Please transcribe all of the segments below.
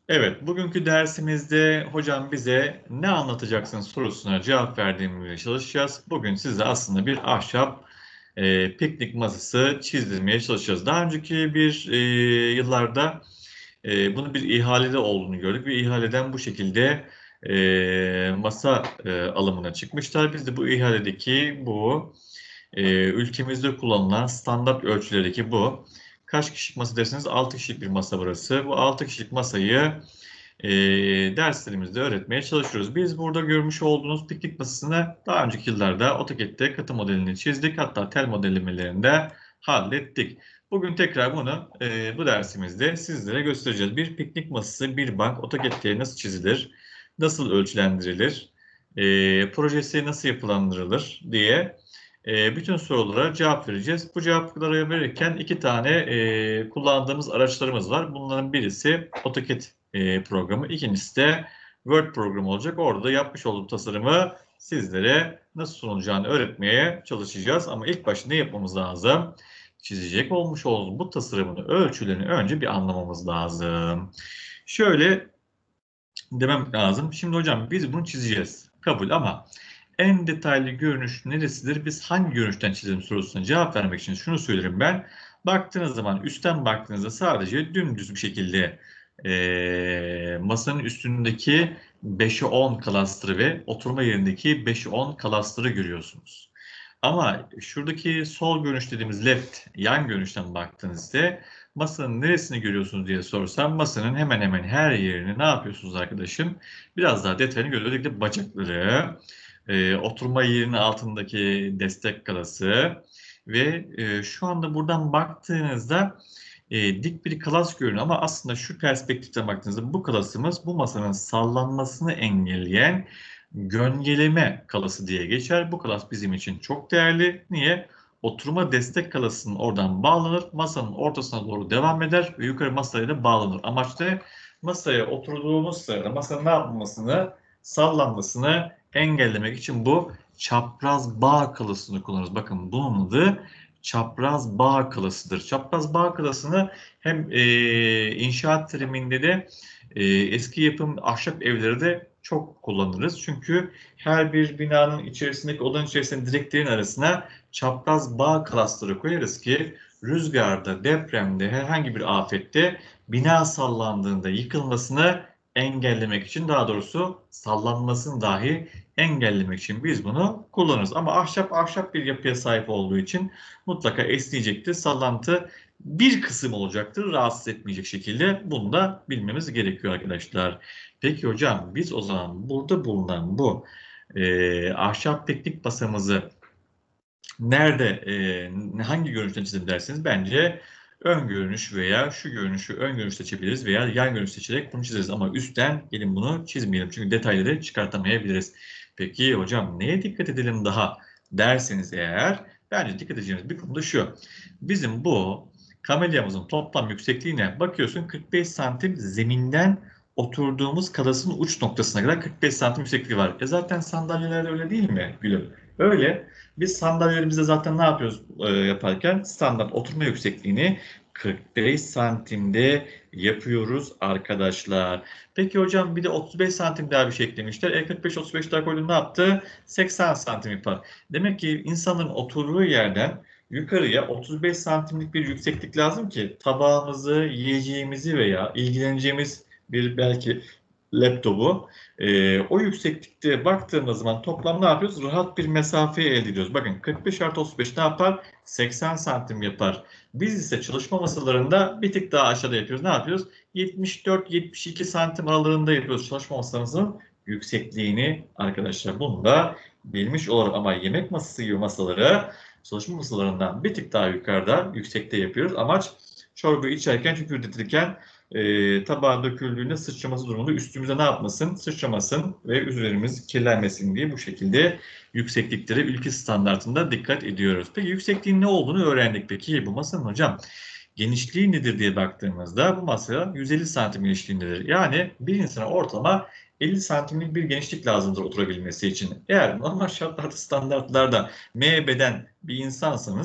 Evet, bugünkü dersimizde hocam bize ne anlatacaksın sorusuna cevap verdiğimizde çalışacağız. Bugün size aslında bir ahşap piknik masası çizdirmeye çalışacağız. Daha önceki yıllarda bunun bir ihalede olduğunu gördük ve ihaleden bu şekilde masa alımına çıkmışlar. Biz de bu ihaledeki ülkemizde kullanılan standart ölçülerdeki kaç kişilik masa derseniz 6 kişilik bir masa burası. Bu 6 kişilik masayı derslerimizde öğretmeye çalışıyoruz. Biz burada görmüş olduğunuz piknik masasını daha önceki yıllarda AutoCAD'de katı modelini çizdik. Hatta tel modellemelerini de hallettik. Bugün tekrar bu dersimizde sizlere göstereceğiz. Bir piknik masası, bir bank AutoCAD'de nasıl çizilir, nasıl ölçülendirilir, projesi nasıl yapılandırılır diye bütün sorulara cevap vereceğiz. Bu cevapları verirken iki tane kullandığımız araçlarımız var. Bunların birisi AutoCAD programı, ikincisi de Word programı olacak. Orada da yapmış olduğum tasarımı sizlere nasıl sunulacağını öğretmeye çalışacağız. Ama ilk başta ne yapmamız lazım? Çizecek olmuş olduğumuz bu tasarımın ölçülerini önce bir anlamamız lazım. Şöyle demem lazım. Şimdi hocam biz bunu çizeceğiz. Kabul ama en detaylı görünüş neresidir? Biz hangi görünüşten çizelim sorusuna cevap vermek için şunu söylerim ben. Baktığınız zaman üstten baktığınızda sadece dümdüz bir şekilde masanın üstündeki 5'e 10 cluster'ı ve oturma yerindeki 5'e 10 cluster'ı görüyorsunuz. Ama şuradaki sol görünüş dediğimiz yan görünüşten baktığınızda masanın neresini görüyorsunuz diye sorsam masanın hemen hemen her yerini ne yapıyorsunuz arkadaşım? Biraz daha detayını görüyoruz. Özellikle bacakları, oturma yerinin altındaki destek kalası ve şu anda buradan baktığınızda dik bir kalas görünüyor ama aslında şu perspektiften baktığınızda bu kalasımız bu masanın sallanmasını engelleyen göngeleme kalası diye geçer. Bu kalas bizim için çok değerli. Niye? Oturma destek kalasının oradan bağlanır, masanın ortasına doğru devam eder ve yukarı masaya da bağlanır. Amaç da masaya oturduğumuz sırada masanın ne yapmamasını, sallanmasını engellemek için bu çapraz bağ kalasını kullanırız. Bakın bunun adı çapraz bağ kalasıdır. Çapraz bağ kalasını hem inşaat teriminde de eski yapım ahşap evleri de çok kullanırız. Çünkü her bir binanın içerisindeki odanın içerisinde direklerin arasına çapraz bağ kalasları koyarız ki rüzgarda, depremde, herhangi bir afette bina sallandığında yıkılmasını engellemek için, daha doğrusu sallanmasını dahi engellemek için biz bunu kullanırız. Ama ahşap bir yapıya sahip olduğu için mutlaka esneyecektir. Sallantı bir kısım olacaktır. Rahatsız etmeyecek şekilde bunu da bilmemiz gerekiyor arkadaşlar. Peki hocam biz o zaman burada bulunan ahşap piknik masamızı nerede, hangi görünüşten çizelim derseniz bence ön görünüş veya şu görünüşü ön görünüş seçebiliriz veya yan görünüş seçerek bunu çizeriz. Ama üstten gelin bunu çizmeyelim çünkü detayları çıkartamayabiliriz. Peki hocam neye dikkat edelim daha derseniz eğer bence dikkat edeceğimiz bir konu da şu. Bizim bu kamelyamızın toplam yüksekliğine bakıyorsun 45 santim zeminden oturduğumuz kalasın uç noktasına kadar 45 santim yüksekliği var. Zaten sandalyelerde öyle değil mi Gülüm? Öyle. Biz sandalyelerimizde zaten ne yapıyoruz yaparken? Standart oturma yüksekliğini 45 santimde yapıyoruz arkadaşlar. Peki hocam bir de 35 santim daha bir şey eklemişler. 45-35 daha koydum ne yaptı? 80 santim yapar. Demek ki insanların oturduğu yerden yukarıya 35 santimlik bir yükseklik lazım ki tabağımızı, yiyeceğimizi veya ilgileneceğimiz bir belki laptopu o yükseklikte baktığımız zaman toplam ne yapıyoruz? Rahat bir mesafeyi elde ediyoruz. Bakın 45 artı 35 ne yapar? 80 santim yapar. Biz ise çalışma masalarında bir tık daha aşağıda yapıyoruz. Ne yapıyoruz? 74-72 santim aralığında yapıyoruz çalışma masamızın yüksekliğini arkadaşlar. Bunu da bilmiş olalım ama yemek masası gibi masaları çalışma masalarından bir tık daha yukarıda yüksekte yapıyoruz. Amaç çorbayı içerken tükürdetirken tabağa döküldüğünde sıçraması durumunda üstümüze ne yapmasın? Sıçramasın ve üzerimiz kirlenmesin diye bu şekilde yüksekliklere ülke standartında dikkat ediyoruz. Peki yüksekliğin ne olduğunu öğrendik. Peki bu masanın hocam genişliği nedir diye baktığımızda bu masa 150 santim genişliğindedir. Yani bir insana ortalama 50 santimlik bir genişlik lazımdır oturabilmesi için. Eğer normal şartlarda standartlarda M beden bir insansanız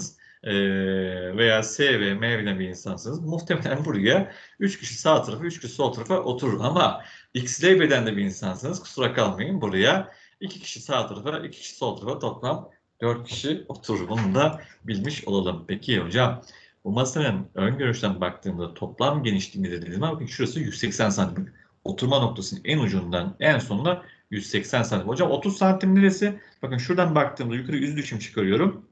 veya S ve M bilen bir insansınız. Muhtemelen buraya 3 kişi sağ tarafa, 3 kişi sol tarafa oturur. Ama XL bedende bir insansınız. Kusura kalmayın, buraya 2 kişi sağ tarafa, 2 kişi sol tarafa, toplam 4 kişi oturur. Bunu da bilmiş olalım. Peki hocam, bu masanın ön görüşten baktığımda toplam genişliği de dedim. Bakın şurası 180 santim. Oturma noktasının en ucundan en sonuna 180 santim. Hocam 30 santim neresi? Bakın şuradan baktığımda yukarı yüz düşüm çıkarıyorum.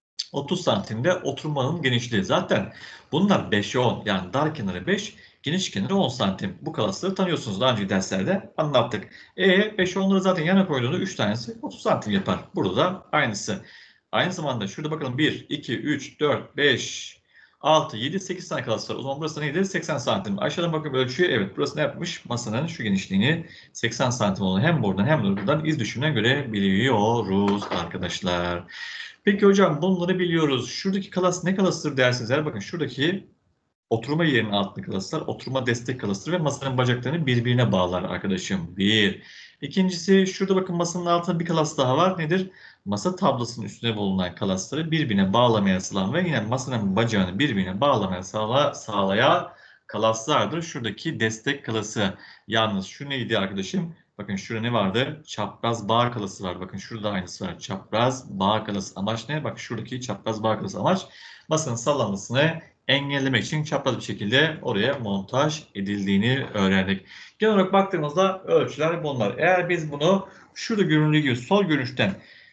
30 santimde oturmanın genişliği. Zaten bunlar 5'e 10. Yani dar kenarı 5, geniş kenarı 10 santim. Bu kalasları tanıyorsunuz. Daha önceki derslerde anlattık. 5'e 10'ları zaten yana koyduğunda 3 tanesi 30 santim yapar. Burada da aynısı. Aynı zamanda şurada bakalım 1, 2, 3, 4, 5, 6, 7, 8 tane kalası var. O zaman burası neydi? 80 santim. Aşağıdan bakıp ölçüyor. Evet, burası ne yapmış? Masanın şu genişliğini 80 santim olduğunu hem buradan hem de buradan iz düşümünden görebiliyoruz arkadaşlar. Peki hocam, bunları biliyoruz. Şuradaki kalas ne kalasıdır dersiniz eğer, bakın şuradaki oturma yerinin altındaki kalaslar oturma destek kalasıdır ve masanın bacaklarını birbirine bağlar arkadaşım. Bir. İkincisi, şurada bakın masanın altında bir kalas daha var. Nedir? Masa tablasının üstüne bulunan kalasları birbirine bağlamaya sağlayan ve yine masanın bacağını birbirine bağlamaya sağlayan kalaslardır. Şuradaki destek kalası. Yalnız şu neydi arkadaşım? Bakın şurada ne vardı? Çapraz bağ kalası var. Bakın şurada aynısı var. Çapraz bağ kalası. Amaç ne? Bak şuradaki çapraz bağ kalası amaç masanın sallanmasını engellemek için çapraz bir şekilde oraya montaj edildiğini öğrendik. Genel olarak baktığımızda ölçüler bunlar. Eğer biz bunu şurada göründüğü gibi sol görünüşten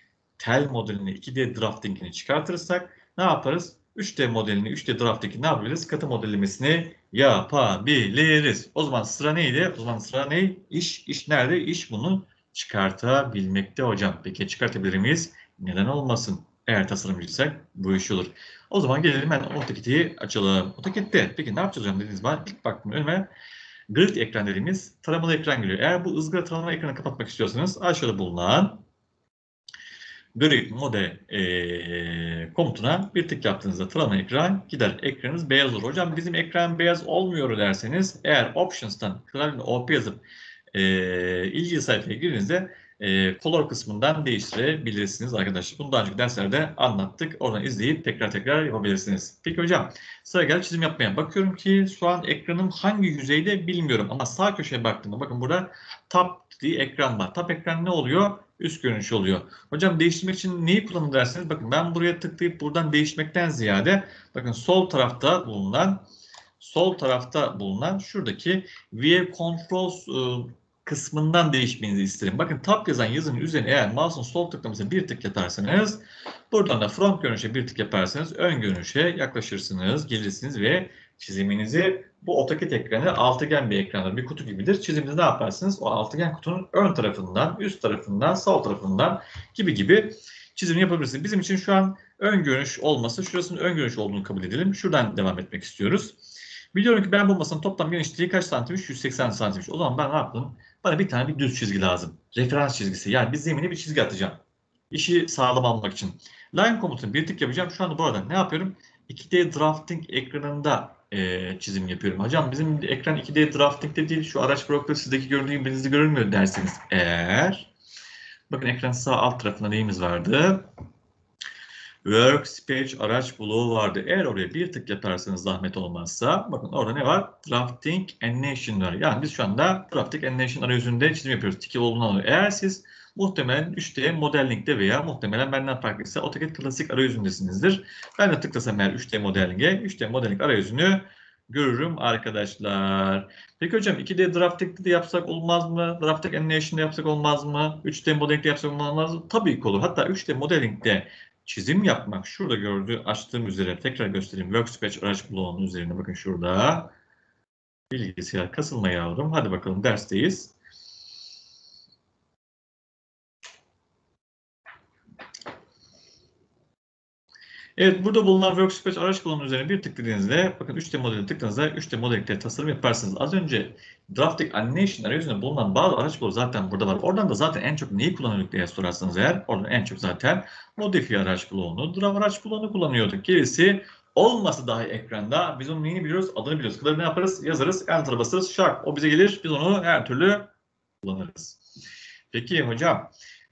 tel modelini 2D drafting'ini çıkartırsak ne yaparız? 3D modelini 3D drafting'i ne yapabiliriz? Katı modellemesini yapabiliriz. O zaman sıra neydi? O zaman sıra ne? İş nerede? İş bunu çıkartabilmekte hocam. Peki çıkartabilir miyiz? Neden olmasın? Eğer tasarımcıysak bu iş olur. O zaman gelelim, ben AutoCAD'i açalım. AutoCAD'de peki ne yapacağız hocam dediğiniz zaman ilk baktım önüme grid ekran dediğimiz taramalı ekran geliyor. Eğer bu ızgara tarama ekranı kapatmak istiyorsanız aşağıda bulunan grid mode komutuna bir tık yaptığınızda tarama ekran gider. Ekranınız beyaz olur. Hocam bizim ekran beyaz olmuyor derseniz eğer Options'tan klavyenin OP yazıp ilgili sayfaya girdiğinizde color kısmından değiştirebilirsiniz arkadaşlar. Bunu daha önceki derslerde anlattık. Oradan izleyip tekrar yapabilirsiniz. Peki hocam, sıra geldi çizim yapmaya. Bakıyorum ki şu an ekranım hangi yüzeyde bilmiyorum ama sağ köşeye baktığımda bakın burada tab diye ekran var. Tab ekran ne oluyor? Üst görünüş oluyor. Hocam değiştirmek için neyi kullanın derseniz bakın ben buraya tıklayıp buradan değişmekten ziyade bakın sol tarafta bulunan şuradaki View Controls kısmından değişmenizi isterim. Bakın tab yazan yazının üzerine eğer mouse'un sol tıklamasına bir tık yaparsanız buradan da front görünüşe bir tık yaparsanız ön görünüşe yaklaşırsınız, gelirsiniz ve çiziminizi bu AutoCAD ekranı altıgen bir ekrandır, bir kutu gibidir. Çiziminizi ne yaparsınız? O altıgen kutunun ön tarafından, üst tarafından, sol tarafından gibi çizim yapabilirsiniz. Bizim için şu an ön görünüş olması, şurasının ön görünüş olduğunu kabul edelim. Şuradan devam etmek istiyoruz. Biliyorum ki ben bu masanın toplam genişliği kaç santimmiş? 180 santimmiş. O zaman ben ne yaptım? Bana bir düz çizgi lazım. Referans çizgisi. Yani bir zemine bir çizgi atacağım. İşi sağlam almak için. Line komutunu bir tık yapacağım. Şu anda bu arada ne yapıyorum? 2D drafting ekranında çizim yapıyorum. Hocam bizim ekran 2D drafting'de değil. Şu araç blokları sizdeki göründüğü gibi birinizde görünmüyor derseniz eğer. Bakın ekran sağ alt tarafında neyimiz vardı? Workspace araç bloğu vardı. Eğer oraya bir tık yaparsanız zahmet olmazsa bakın orada ne var? Drafting Animation var. Yani biz şu anda Drafting Animation arayüzünde çizim yapıyoruz. Tiki olduğundan dolayı. Eğer siz muhtemelen 3D Modelling'de veya muhtemelen benden farklıysa AutoCAD klasik arayüzündesinizdir. Ben de tıklasam eğer 3D Modelling'e 3D Modelling arayüzünü görürüm arkadaşlar. Peki hocam 2D Drafting'de de yapsak olmaz mı? Drafting Animation'da yapsak olmaz mı? 3D Modelling'de yapsak olmaz mı? Tabii ki olur. Hatta 3D Modelling'de çizim yapmak şurada açtığım üzere tekrar göstereyim. Workspace araç bloğunun üzerine bakın şurada. Bilgisayar kasılma yavrum. Hadi bakalım dersteyiz. Evet, burada bulunan Workspace araç bloğunun üzerine bir tıkladığınızda bakın 3D modeli tıkladığınızda 3D modelikte tasarım yaparsınız. Az önce Drafting Animation arayüzünde bulunan bazı araç bloğu zaten burada var. Oradan da zaten en çok neyi kullanıyorduk diye sorarsanız eğer oradan en çok zaten modifiye araç bloğunu, Draw araç bloğunu kullanıyorduk. Gerisi olmasa dahi ekranda biz onun neyini biliyoruz? Adını biliyoruz. Kılavuz ne yaparız? Yazarız, Enter'a basarız, şak. O bize gelir. Biz onu her türlü kullanırız. Peki hocam,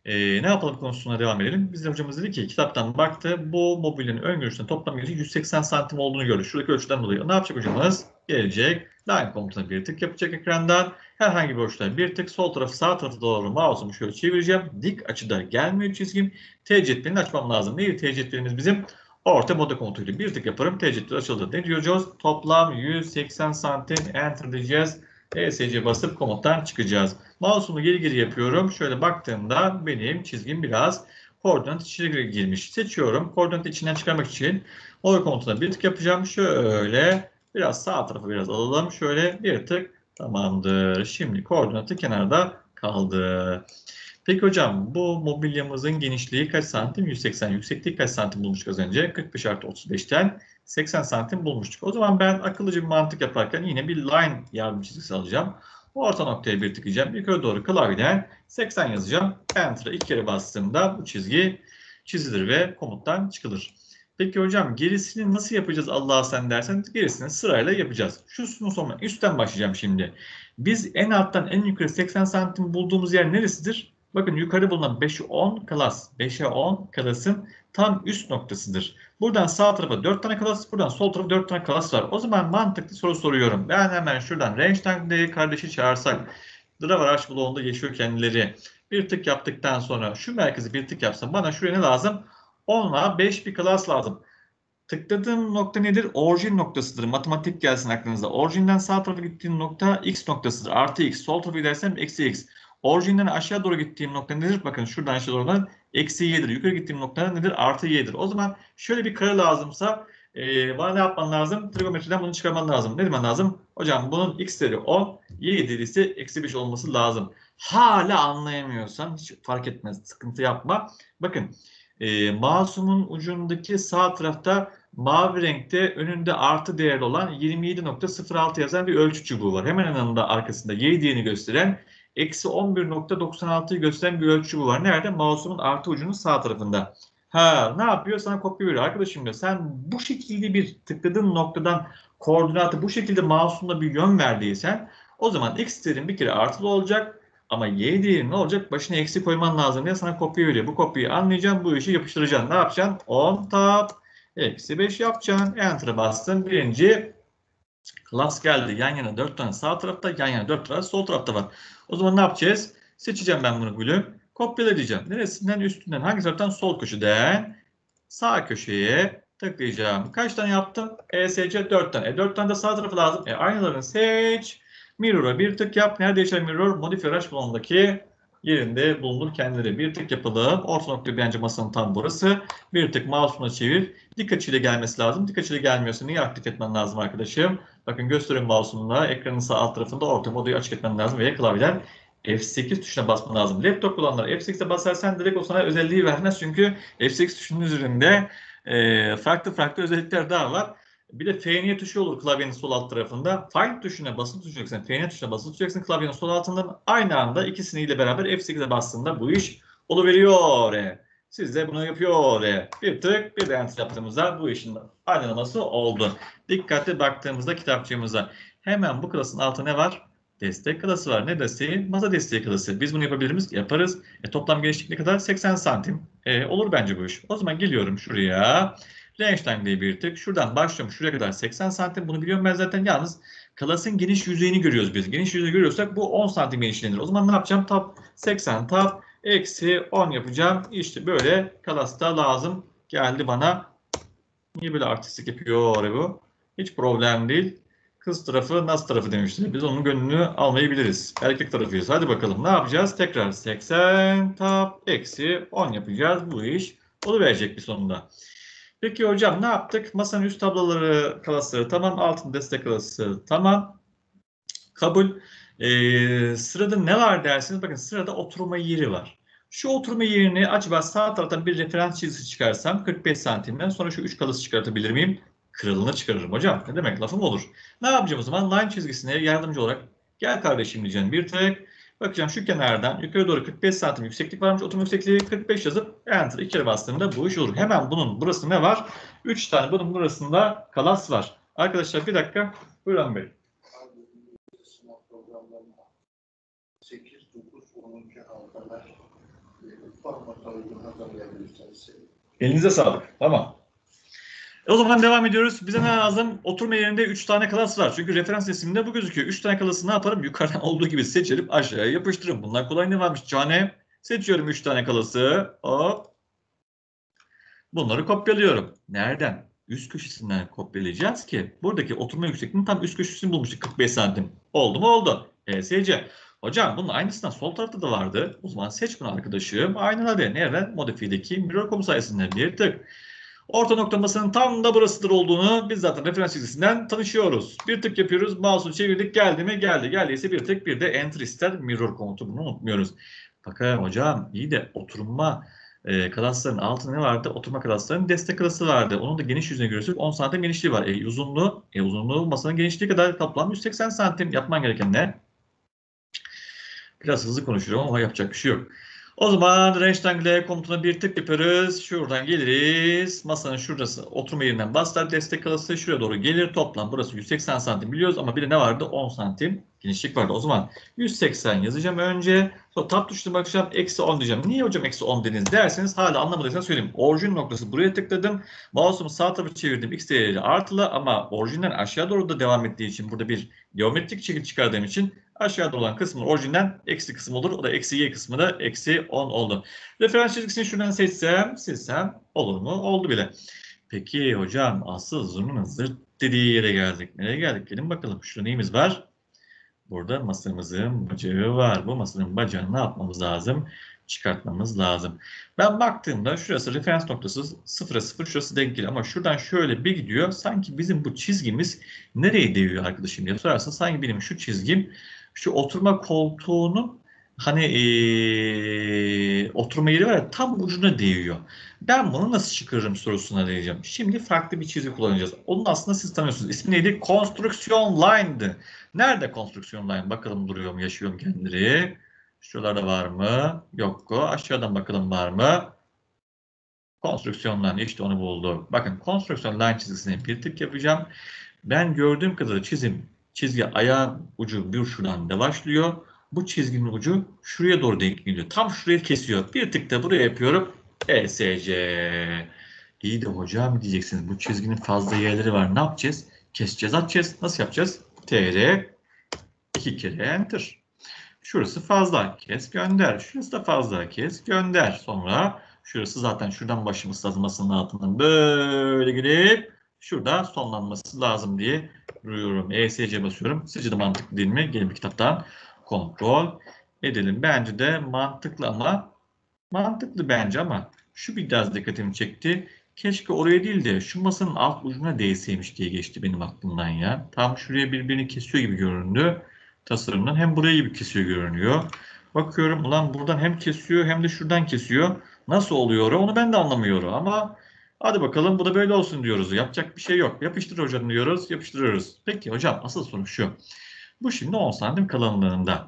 Ne yapalım konusuna devam edelim. Biz de hocamız dedi ki kitaptan baktı. Bu mobilyanın ön görüşünün toplam genişliği 180 santim olduğunu gördü. Şuradaki ölçüden dolayı. Ne yapacak hocamız? Gelecek. Line komutuna bir tık yapacak ekrandan. Herhangi bir ölçüden bir tık. Sol tarafı sağ tarafı doğru mouse'umu şöyle çevireceğim. Dik açıda gelmiyor çizgim. T cetvelini açmam lazım. Neydi T cetvelimiz bizim? Orta moda komutuyla bir tık yaparım. T cetveli açıldı. Ne diyeceğiz? Toplam 180 santim. Enter diyeceğiz. ESC basıp komuttan çıkacağız. Mouse'umu geri geri yapıyorum. Şöyle baktığımda benim çizgim biraz koordinat içine girmiş. Seçiyorum. Koordinat içinden çıkarmak için oraya komutuna bir tık yapacağım. Şöyle biraz sağ tarafa biraz alalım. Şöyle bir tık tamamdır. Şimdi koordinatı kenarda kaldı. Peki hocam bu mobilyamızın genişliği kaç santim? 180. Yüksekliği kaç santim bulmuştuk az önce? 45 artı 35'ten 80 santim bulmuştuk. O zaman ben akıllıca bir mantık yaparken yine bir line yardım çizgisi alacağım. Orta noktaya bir tıklayacağım. Yukarı doğru klavyeden 80 yazacağım. Enter'a 2 kere bastığımda bu çizgi çizilir ve komuttan çıkılır. Peki hocam gerisini nasıl yapacağız Allah'a sen dersen gerisini sırayla yapacağız. Şunun sonra üstten başlayacağım şimdi. Biz en alttan en yukarı 80 santim bulduğumuz yer neresidir? Bakın yukarı bulunan 5'e 10 klas. 5'e 10 klasın tam üst noktasıdır. Buradan sağ tarafa 4 tane klas, buradan sol tarafa 4 tane klas var. O zaman mantıklı soru soruyorum. Ben hemen şuradan range'den kardeşi çağırsak. Driver Arch bloğunda yaşıyor kendileri. Bir tık yaptıktan sonra şu merkezi bir tık yapsam bana şuraya ne lazım? 10'la 5 bir klas lazım. Tıkladığım nokta nedir? Orijin noktasıdır. Matematik gelsin aklınıza. Orijinden sağ tarafa gittiğim nokta x noktasıdır. Artı x. Sol tarafa gidersem eksi x. Orijinden aşağı doğru gittiğim nokta nedir? Bakın şuradan aşağı doğru eksi y'dir. Yukarı gittiğim nokta nedir? Artı y'dir. O zaman şöyle bir kare lazımsa bana ne yapman lazım? Trigonometriden bunu çıkarman lazım. Ne demen lazım? Hocam bunun x değeri 10, y değeri ise eksi 5 olması lazım. Hala anlayamıyorsan hiç fark etmez. Sıkıntı yapma. Bakın mouse'umun ucundaki sağ tarafta mavi renkte önünde artı değerli olan 27.06 yazan bir ölçü çubuğu var. Hemen yanında arkasında y değerini gösteren eksi 11.96'yı gösteren bir ölçü çubuğu var. Nerede? Mouse'umun artı ucunun sağ tarafında. Ha, ne yapıyor? Sana kopya veriyor. Arkadaşım diyor sen bu şekilde bir tıkladığın noktadan koordinatı bu şekilde mouse'unla bir yön verdiysen o zaman x değerin bir kere artılı olacak. Ama y değeri ne olacak? Başına eksi koyman lazım diye sana kopya veriyor. Bu kopyayı anlayacaksın, bu işi yapıştıracaksın. Ne yapacaksın? 10 tab eksi 5 yapacaksın. Enter'a bastın. Birinci class geldi. Yan yana 4 tane sağ tarafta, yan yana 4 tane sol tarafta var. O zaman ne yapacağız? Seçeceğim ben bunu gülüm. Kopyala diyeceğim. Neresinden? Üstünden. Hangi taraftan? Sol köşeden sağ köşeye tıklayacağım. Kaç tane yaptım? ESC 4 tane. 4 tane de sağ tarafı lazım. Aynalarını seç. Mirror'a bir tık yap. Nerede yaşar mirror? Modifier Arch bloğundaki yerinde bulunur kendileri. Bir tık yapalım. Orta nokta bence masanın tam burası. Bir tık mouse'una çevir. Dik açıyla gelmesi lazım. Dik açıyla gelmiyorsa neyi aktif etmen lazım arkadaşım? Bakın gösteriyorum mouse'umla. Ekranın sağ alt tarafında orta modu açık etmen lazım. Ve klavyeden F8 tuşuna basman lazım. Laptop kullananlar F8'e basarsan direkt o sana özelliği vermez. Çünkü F8 tuşunun üzerinde farklı farklı özellikler daha var. Bir de F tuşu olur klavyenin sol alt tarafında. Find tuşuna basılı tutacaksın. F tuşuna basılı tutacaksın. Klavyenin sol altından aynı anda ikisiniyle beraber F8'e bastığında bu iş oluveriyor. Siz de bunu yapıyor. Bir tık bir de enter yaptığımızda bu işin aynalaması oldu. Dikkatli baktığımızda kitapçığımıza hemen bu klasın altında ne var? Destek klası var. Ne desteği? Masa desteği klası. Biz bunu yapabilir miyiz? Yaparız. Toplam genişlik ne kadar? 80 santim. Olur bence bu iş. O zaman geliyorum şuraya. Range'den diye bir tık. Şuradan başlıyorum. Şuraya kadar 80 santim. Bunu biliyorum ben zaten. Yalnız klasın geniş yüzeyini görüyoruz biz. Geniş yüzeyi görüyorsak bu 10 santim genişlenir. O zaman ne yapacağım? Tab 80 tab eksi 10 yapacağım. İşte böyle klasta lazım geldi bana. Niye böyle artistik yapıyor bu? Hiç problem değil. Kız tarafı, Naz tarafı demiştir. Biz onun gönlünü almayı biliriz. Erkek tarafıyız. Hadi bakalım ne yapacağız? Tekrar 80 tab eksi 10 yapacağız. Bu iş oluverecek bir sonunda. Peki hocam ne yaptık? Masanın üst tabloları, klasları tamam. Altın destek klası tamam. Kabul. Sırada ne var dersiniz? Bakın sırada oturma yeri var. Şu oturma yerini acaba sağ taraftan bir referans çizgisi çıkarsam 45 santimden sonra şu 3 kalısı çıkartabilir miyim? Kralını çıkarırım hocam. Ne demek lafım olur. Ne yapacağım o zaman? Line çizgisine yardımcı olarak gel kardeşim diyeceğim bir tek. Bakacağım şu kenardan yukarı doğru 45 santim yükseklik varmış. Oturma yüksekliği 45 yazıp enter 2 kere bastığımda bu iş olur. Hemen bunun burası ne var? 3 tane bunun burasında kalas var. Arkadaşlar bir dakika. Buyurun Bey. 8, 9, 10. haftalar Elinize sağlık. Tamam. O zaman devam ediyoruz. Bize ne lazım? Oturma yerinde 3 tane klas var. Çünkü referans resiminde bu gözüküyor. 3 tane klası ne yaparım? Yukarıdan olduğu gibi seçerim, aşağıya yapıştırırım. Bunlar kolay, ne varmış cane? Seçiyorum 3 tane klası. Hop. Bunları kopyalıyorum. Nereden? Üst köşesinden kopyalayacağız ki buradaki oturma yüksekliğinin tam üst köşesini bulmuştuk, 45 santim. Oldu mu? Oldu. ESC. Hocam bunun aynısından sol tarafta da vardı. O zaman seç bunu arkadaşım. Aynen. Nereden? Modifiyedeki mirror komu sayesinde bir tık. Orta noktamasının tam da burasıdır olduğunu biz zaten referans çizgisinden tanışıyoruz. Bir tık yapıyoruz. Mouse'u çevirdik. Geldi mi? Geldi. Geldiyse bir tık, bir de enter ister mirror komutu. Bunu unutmuyoruz. Bakın hocam iyi de oturma klasların altında ne vardı? Oturma klaslarının destek klası vardı. Onun da geniş yüzüne görürsek 10 santim genişliği var. Uzunluğu masanın genişliği kadar, toplam 180 santim. Yapman gereken ne? Biraz hızlı konuşuyorum ama yapacak bir şey yok. O zaman rectangle komutuna bir tık yapıyoruz. Şuradan geliriz. Masanın şurası oturma yerinden baslar. Destek klası şuraya doğru gelir. Toplam burası 180 santim biliyoruz ama bir de ne vardı? 10 santim genişlik vardı. O zaman 180 yazacağım önce. Sonra tab tuşuna bakacağım. Eksi 10 diyeceğim. Niye hocam eksi 10 dediniz derseniz, hala anlamadıysanız söyleyeyim. Orijin noktası buraya tıkladım. Mouse'umu sağ tarafa çevirdim. X değeri artılı ama orijinden aşağı doğru da devam ettiği için, burada bir geometrik şekil çıkardığım için aşağıda olan kısmın orijinden eksi kısım olur. O da eksi y kısmı da eksi 10 oldu. Referans çizgisini şuradan silsem olur mu? Oldu bile. Peki hocam asıl zurnanın zırt dediği yere geldik. Nereye geldik? Gelin bakalım. Şurada neyimiz var? Burada masamızın bacağı var. Bu masanın bacağını ne yapmamız lazım? Çıkartmamız lazım. Ben baktığımda şurası referans noktası 0'a 0, şurası denk geliyor. Ama şuradan şöyle bir gidiyor. Sanki bizim bu çizgimiz nereye değiyor arkadaşım diye sorarsan, sanki benim şu çizgim şu oturma koltuğunun hani oturma yeri var ya, tam ucuna değiyor. Ben bunu nasıl çıkarırım sorusuna diyeceğim. Şimdi farklı bir çizgi kullanacağız. Onun aslında siz tanıyorsunuz. İsmi neydi? Konstrüksiyon line'dı. Nerede konstrüksiyon line? Bakalım duruyor mu, yaşıyor mu kendileri? Şuralarda var mı? Yok. Aşağıdan bakalım var mı? Konstrüksiyon line, işte onu buldu. Bakın konstrüksiyon line çizgisine bir tık yapacağım. Ben gördüğüm kadarıyla çizgi ayağın ucu bir şuradan da başlıyor. Bu çizginin ucu şuraya doğru denk geliyor. Tam şurayı kesiyor. Bir tık da buraya yapıyorum. ESC. İyi de hocam diyeceksiniz, bu çizginin fazla yerleri var. Ne yapacağız? Keseceğiz, atacağız. Nasıl yapacağız? TR 2 kere enter. Şurası fazla, kes gönder. Şurası da fazla, kes gönder. Sonra şurası zaten şuradan başlaması lazım, masanın altından böyle gidip şurada sonlanması lazım diye duruyorum. ESC basıyorum. Sizce de mantıklı değil mi? Gelin bir kitaptan kontrol edelim. Bence de mantıklı bence ama şu biraz dikkatimi çekti. Keşke oraya değil de şu masanın alt ucuna değseymiş diye geçti benim aklımdan ya. Tam şuraya birbirini kesiyor gibi göründü tasarımdan. Hem burayı gibi kesiyor görünüyor. Bakıyorum ulan buradan hem kesiyor hem de şuradan kesiyor. Nasıl oluyor onu ben de anlamıyorum ama hadi bakalım, bu da böyle olsun diyoruz. Yapacak bir şey yok. Yapıştır hocam diyoruz. Yapıştırıyoruz. Peki hocam asıl soru şu. Bu şimdi 10 santim kalınlığında.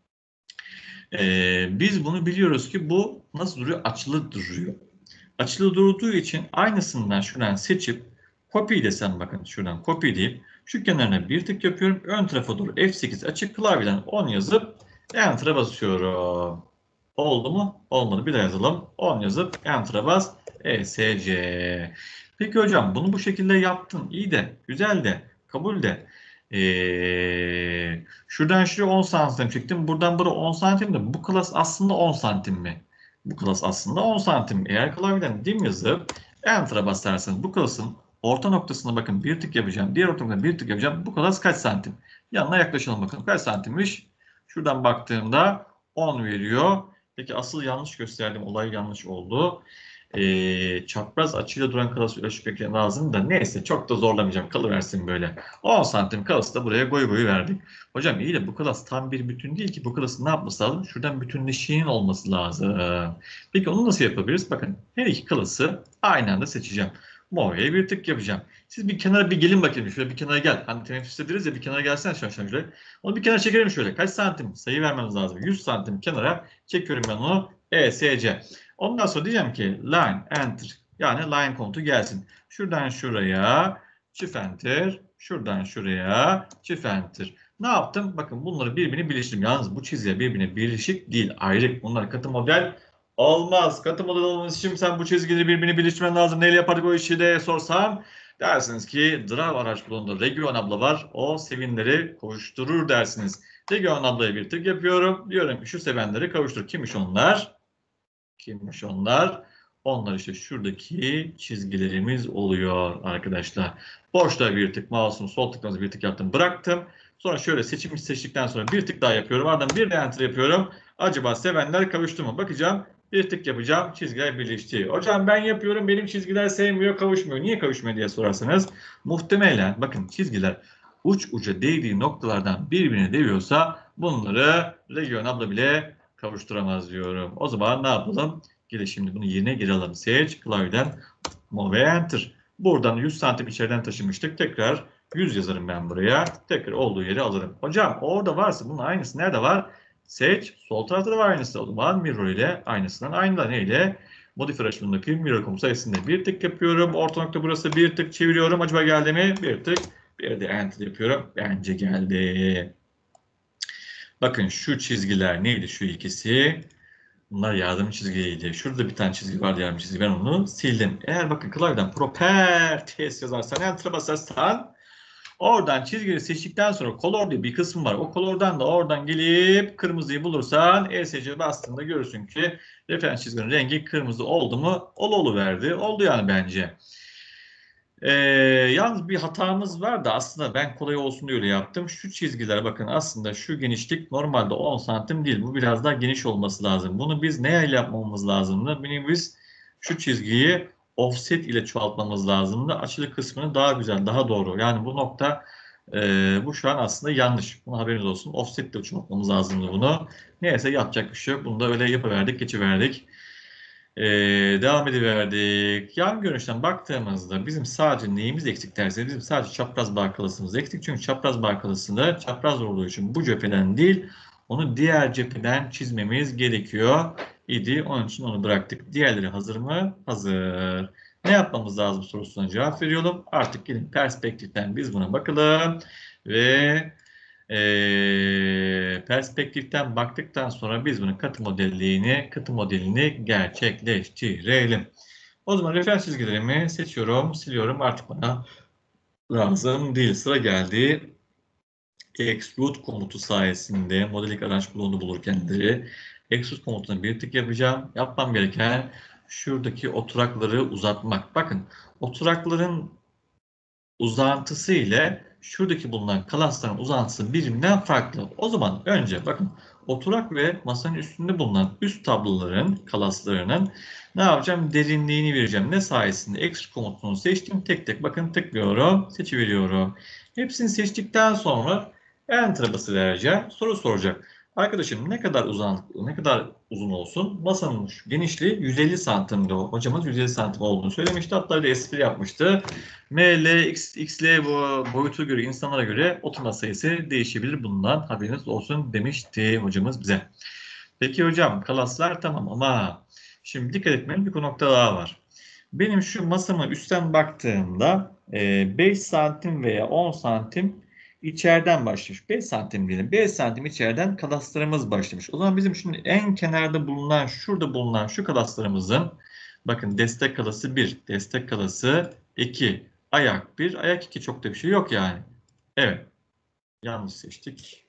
Biz bunu biliyoruz ki bu nasıl duruyor? Açılı duruyor. Açılı durduğu için aynısından şuradan seçip copy desem, bakın şuradan copy deyip şu kenarına bir tık yapıyorum. Ön tarafa doğru F8 açık klavyeden 10 yazıp Enter'a basıyorum. Oldu mu? Olmadı. Bir daha yazalım. 10 yazıp Enter'a bas. ESC. Peki hocam bunu bu şekilde yaptın. İyi de, güzel de, kabul de. Şuradan şuraya 10 santim çektim. Buradan buraya 10 santim de bu klas aslında 10 santim mi? Bu klas aslında 10 santim. Eğer klavyeden dim yazıp Enter'a basarsanız bu klasın orta noktasına bakın bir tık yapacağım. Diğer orta noktasına bir tık yapacağım. Bu klas kaç santim? Yanına yaklaşalım bakalım. Kaç santimmiş? Şuradan baktığımda 10 veriyor. Peki asıl yanlış gösterdiğim olay yanlış oldu. Çapraz açıyla duran kalası ölçmek lazım da neyse, çok da zorlamayacağım. Kalıversin böyle. 10 santim kalası da buraya koy verdik. Hocam iyi de bu kalas tam bir bütün değil ki. Bu kalasın ne yapması lazım? Şuradan bütünleşiğin olması lazım. Peki onu nasıl yapabiliriz? Bakın her iki kalası aynı anda seçeceğim. Move'ye bir tık yapacağım. Siz bir kenara bir gelin bakayım. Şöyle bir kenara gel. Hani teneffüs ederiz ya, bir kenara gelsene şu an şöyle. Onu bir kenara çekelim şöyle. Kaç santim? Sayı vermemiz lazım. 100 santim kenara çekiyorum ben onu. ESC. Ondan sonra diyeceğim ki line enter, yani line komutu gelsin. Şuradan şuraya çift enter, şuradan şuraya çift enter. Ne yaptım? Bakın bunları birbirine birleştirdim. Yalnız bu çizgiler birbirine birleşik değil, ayrı. Bunlar katı model Olmaz. Katı model olması için sen bu çizgileri birbirini birleştirmen lazım. Neyle yapardık o işi de sorsam? Dersiniz ki Drav araç bulundu. Region abla var. O sevinleri kavuşturur dersiniz. Region ablaya bir tık yapıyorum. Diyorum ki şu sevenleri kavuştur. Kimmiş onlar? Kimmiş onlar? Onlar işte şuradaki çizgilerimiz oluyor arkadaşlar. Boşluğa bir tık mouse'un sol tıklarınızı bir tık yaptım. Bıraktım. Sonra şöyle seçimi seçtikten sonra bir tık daha yapıyorum. Ardından bir de enter yapıyorum. Acaba sevenler kavuştu mu? Bakacağım. Bir tık yapacağım. Çizgiler birleşti. Hocam ben yapıyorum. Benim çizgiler sevmiyor, kavuşmuyor. Niye kavuşmuyor diye sorarsanız. Muhtemelen bakın çizgiler uç uca değdiği noktalardan birbirine değiyorsa bunları Region abla bile kavuşturamaz diyorum. O zaman ne yapalım? Gelin şimdi bunu yerine geri alalım. Seç klavyeden Move Enter. Buradan 100 santim içeriden taşımıştık. Tekrar 100 yazarım ben buraya. Tekrar olduğu yere alırım. Hocam orada varsa bunun aynısı nerede var? Seç. Sol tarafta da var aynısı. O zaman mirror ile aynısından aynı da neyle? Modifier açılımındaki mirror komut sayesinde bir tık yapıyorum. Orta nokta burası, bir tık çeviriyorum. Acaba geldi mi? Bir tık. Bir de enter yapıyorum. Bence geldi. Bakın şu çizgiler neydi şu ikisi? Bunlar yardım çizgiydi. Şurada bir tane çizgi vardı yardım çizgi. Ben onu sildim. Eğer bakın klavyeden Properties yazarsan, Enter'a basarsan oradan çizgiyi seçtikten sonra Color diye bir kısım var. O Color'dan da oradan gelip kırmızıyı bulursan ESC bastığında görürsün ki referans çizginin rengi kırmızı oldu mu? Oluverdi. Oldu yani bence. Yalnız bir hatamız var da aslında ben kolay olsun diye öyle yaptım. Şu çizgiler bakın aslında şu genişlik normalde 10 santim değil. Bu biraz daha geniş olması lazım. Bunu biz neyle yapmamız lazımdı? Biz şu çizgiyi offset ile çoğaltmamız lazımdı. Açılı kısmını daha güzel, daha doğru. Yani bu nokta bu şu an aslında yanlış. Buna haberiniz olsun. Offset ile çoğaltmamız lazımdı bunu. Neyse yapacak bir şey yok. Bunu da öyle yapıverdik, geçiverdik. Devam ediverdik. Yan görünüşten baktığımızda bizim sadece neyimiz eksik derseniz bizim sadece çapraz bağ kalasımız eksik. Çünkü çapraz bağ kalasında çapraz olduğu için bu cepheden değil onu diğer cepheden çizmemiz gerekiyor idi. Onun için onu bıraktık. Diğerleri hazır mı? Hazır. Ne yapmamız lazım sorusuna cevap veriyorum. Artık gelin perspektiften biz buna bakalım. Ve perspektiften baktıktan sonra biz bunun katı modelini gerçekleştirelim. O zaman referans çizgilerimi seçiyorum, siliyorum. Artık bana lazım değil. Sıra geldi. Extrude komutu sayesinde modelik araç bulundu bulurkenleri extrude komutuna bir tık yapacağım. Yapmam gereken şuradaki oturakları uzatmak. Bakın oturakların uzantısı ile şuradaki bulunan kalasların uzantısı birbirinden farklı. O zaman önce bakın oturak ve masanın üstünde bulunan üst tabloların kalaslarının ne yapacağım? Derinliğini vereceğim. Ne sayesinde? Extrude komutunu seçtim. Tek tek bakın tıklıyorum. Seçiveriyorum. Hepsini seçtikten sonra Enter'a basıvereceğim. Soru soracak. Arkadaşım ne kadar uzun olsun? Masanın genişliği 150 santimdi o. Hocamız 150 santim olduğunu söylemişti. Hatta bir espri yapmıştı. ML, XL boyutu göre, insanlara göre oturma sayısı değişebilir. Bundan haberiniz olsun demişti hocamız bize. Peki hocam, kalaslar tamam ama şimdi dikkat etmenin bir nokta daha var. Benim şu masama üstten baktığımda 5 santim veya 10 santim içeriden başlamış. 5 santim diyelim. 5 santim içeriden kalaslarımız başlamış. O zaman bizim şimdi en kenarda bulunan, şurada bulunan şu kalaslarımızın bakın destek kalası 1, destek kalası 2, ayak 1, ayak 2 çok da bir şey yok yani. Evet. Yanlış seçtik.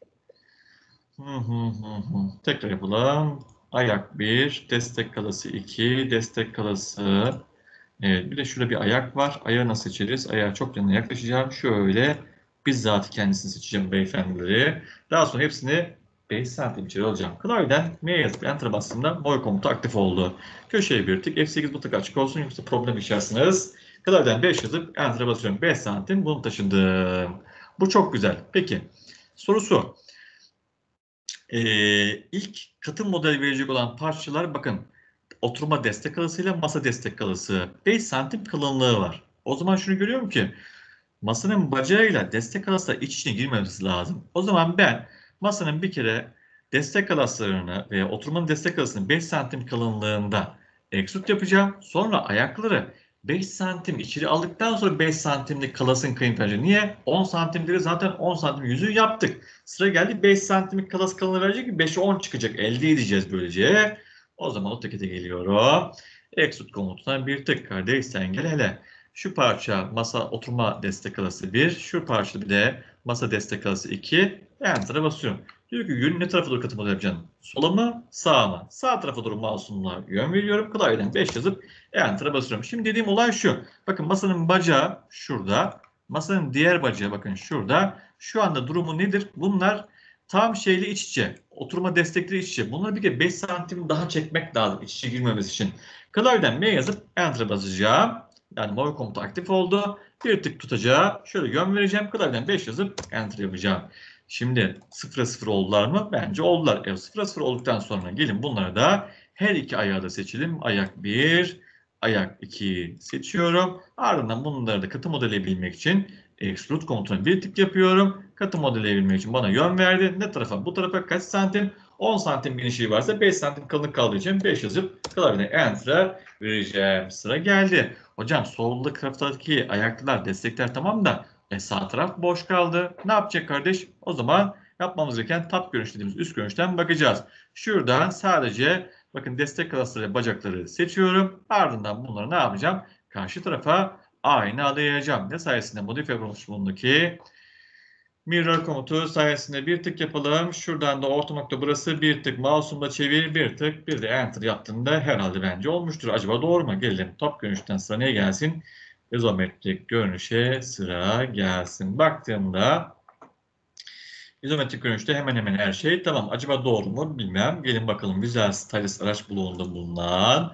Tekrar yapalım. Ayak 1, destek kalası 2, destek kalası. Evet, bir de şurada bir ayak var. Ayağı nasıl seçeriz? Ayağa çok yanına yaklaşacağım. Şöyle bizzat kendisini seçeceğim beyefendileri. Daha sonra hepsini 5 santim içeri alacağım. Klavyeden M yazıp Enter'a bastığımda boy komutu aktif oldu. Köşeye bir tık F8 bu tık açık olsun yoksa problem yaşarsınız. Klavyeden 5 yazıp Enter'a basıyorum. 5 santim bunu taşıdım. Bu çok güzel. Peki sorusu. İlk katı model verecek olan parçalar bakın oturma destek halısıyla masa destek halısı 5 santim kalınlığı var. O zaman şunu görüyorum ki masanın bacağıyla destek halısı iç içine girmemesi lazım. O zaman ben masanın bir kere destek halılarını veya oturmanın destek halısını 5 santim kalınlığında extrude yapacağım. Sonra ayakları 5 santim içeri aldıktan sonra 5 santimlik kalasın kayıp verecek. Niye? 10 santimleri zaten 10 santim yüzü yaptık. Sıra geldi 5 santimlik kalas kalınlığı verecek ki 5'e 10 çıkacak. Elde edeceğiz böylece. O zaman AutoCAD'e geliyorum. Extrude komutuna bir tık kardeş sen gel hele. Şu parça masa oturma destek alası 1. Şu parça bir de masa destek alası 2. Enter'a basıyorum. Diyor ki yön ne tarafa doğru katı model yapacaksın? Sola mı? Sağa mı? Sağ tarafa doğru mouse'umla yön veriyorum. Klavyeden 5 yazıp Enter'a basıyorum. Şimdi dediğim olay şu. Bakın masanın bacağı şurada. Masanın diğer bacağı bakın şurada. Şu anda durumu nedir? Bunlar tam şeyle iç içe. Oturma destekleri iç içe. Bunları bir kere 5 santim daha çekmek lazım iç içe girmemesi için. Klavyeden M yazıp Enter'a basacağım. Yani mavi komutu aktif oldu. Bir tık tutacağım. Şöyle yön vereceğim. Klavyeden 5 yazıp Enter yapacağım. Şimdi 0'a 0 oldular mı? Bence oldular. 0'a 0 olduktan sonra gelin bunları da her iki ayağı da seçelim. Ayak 1, ayak 2 seçiyorum. Ardından bunları da katı modeleyebilmek için Extrude komutuna bir tık yapıyorum. Katı modeleyebilmek için bana yön verdi. Ne tarafa? Bu tarafa kaç santim? 10 santim genişliği varsa 5 santim kalınlık kaldığı için 5 yazıp klavyeden Enter'a vereceğim. Sıra geldi. Hocam solda taraftaki ayaklılar, destekler tamam da sağ taraf boş kaldı. Ne yapacak kardeş? O zaman yapmamız gereken tap görünüş dediğimiz üst görünüşten bakacağız. Şuradan sadece bakın destek klasları bacakları seçiyorum. Ardından bunları ne yapacağım? Karşı tarafa aynı alayacağım. Ne sayesinde modifiye yapılmış bulundaki mirror komutu sayesinde bir tık yapalım. Şuradan da orta nokta burası bir tık mouse'umla çevir bir tık bir de enter yaptığında herhalde bence olmuştur. Acaba doğru mu? Gelelim top görünüşten sıra neye gelsin? İzometrik görünüşe sıra gelsin. Baktığımda izometrik görünüşte hemen hemen her şey tamam. Acaba doğru mu bilmem. Gelin bakalım güzel stylus araç bulundu bulunan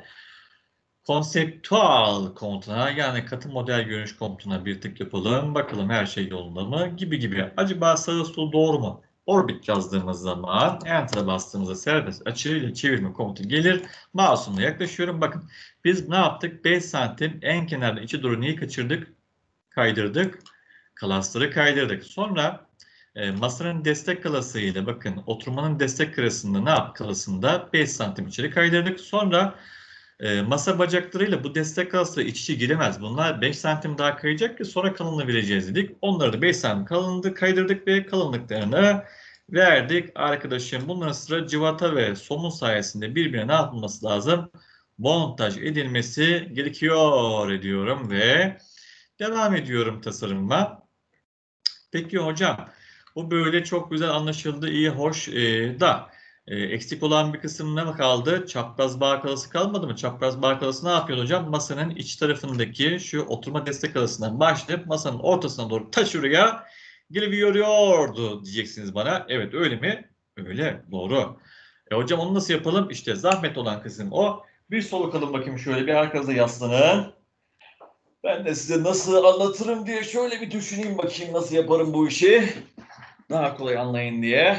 konseptual komutuna yani katı model görünüş komutuna bir tık yapalım. Bakalım her şey yolunda mı gibi gibi. Acaba sağı solu doğru mu? Orbit yazdığımız zaman Enter'a bastığımızda serbest açıyla çevirme komutu gelir. Mouse'umla yaklaşıyorum. Bakın biz ne yaptık? 5 santim en kenarda içi doğru neyi kaçırdık? Kaydırdık. Kalasları kaydırdık. Sonra masanın destek kalasıyla bakın oturmanın destek kalasında ne yap kalasında 5 santim içeri kaydırdık. Sonra masa bacaklarıyla bu destek kalası iç içe giremez. Bunlar 5 santim daha kayacak ki sonra kalınlığı vereceğiz dedik. Onları da 5 santim kalınlığı kaydırdık ve kalınlıklarını verdik. Arkadaşım bunların sıra cıvata ve somun sayesinde birbirine ne yapılması lazım? Montaj edilmesi gerekiyor ediyorum ve devam ediyorum tasarımla. Peki hocam bu böyle çok güzel anlaşıldı iyi hoş da eksik olan bir kısım ne kaldı? Çapraz bağ kalası kalmadı mı? Çapraz bağ kalası ne yapıyor hocam? Masanın iç tarafındaki şu oturma destek kalasından başlayıp masanın ortasına doğru ta şuraya geliyordu diyeceksiniz bana. Evet öyle mi? Öyle doğru. Hocam onu nasıl yapalım? İşte zahmet olan kısım o. Bir soluk alın bakayım şöyle bir arkanıza yaslanın. Ben de size nasıl anlatırım diye şöyle bir düşüneyim bakayım nasıl yaparım bu işi. Daha kolay anlayın diye.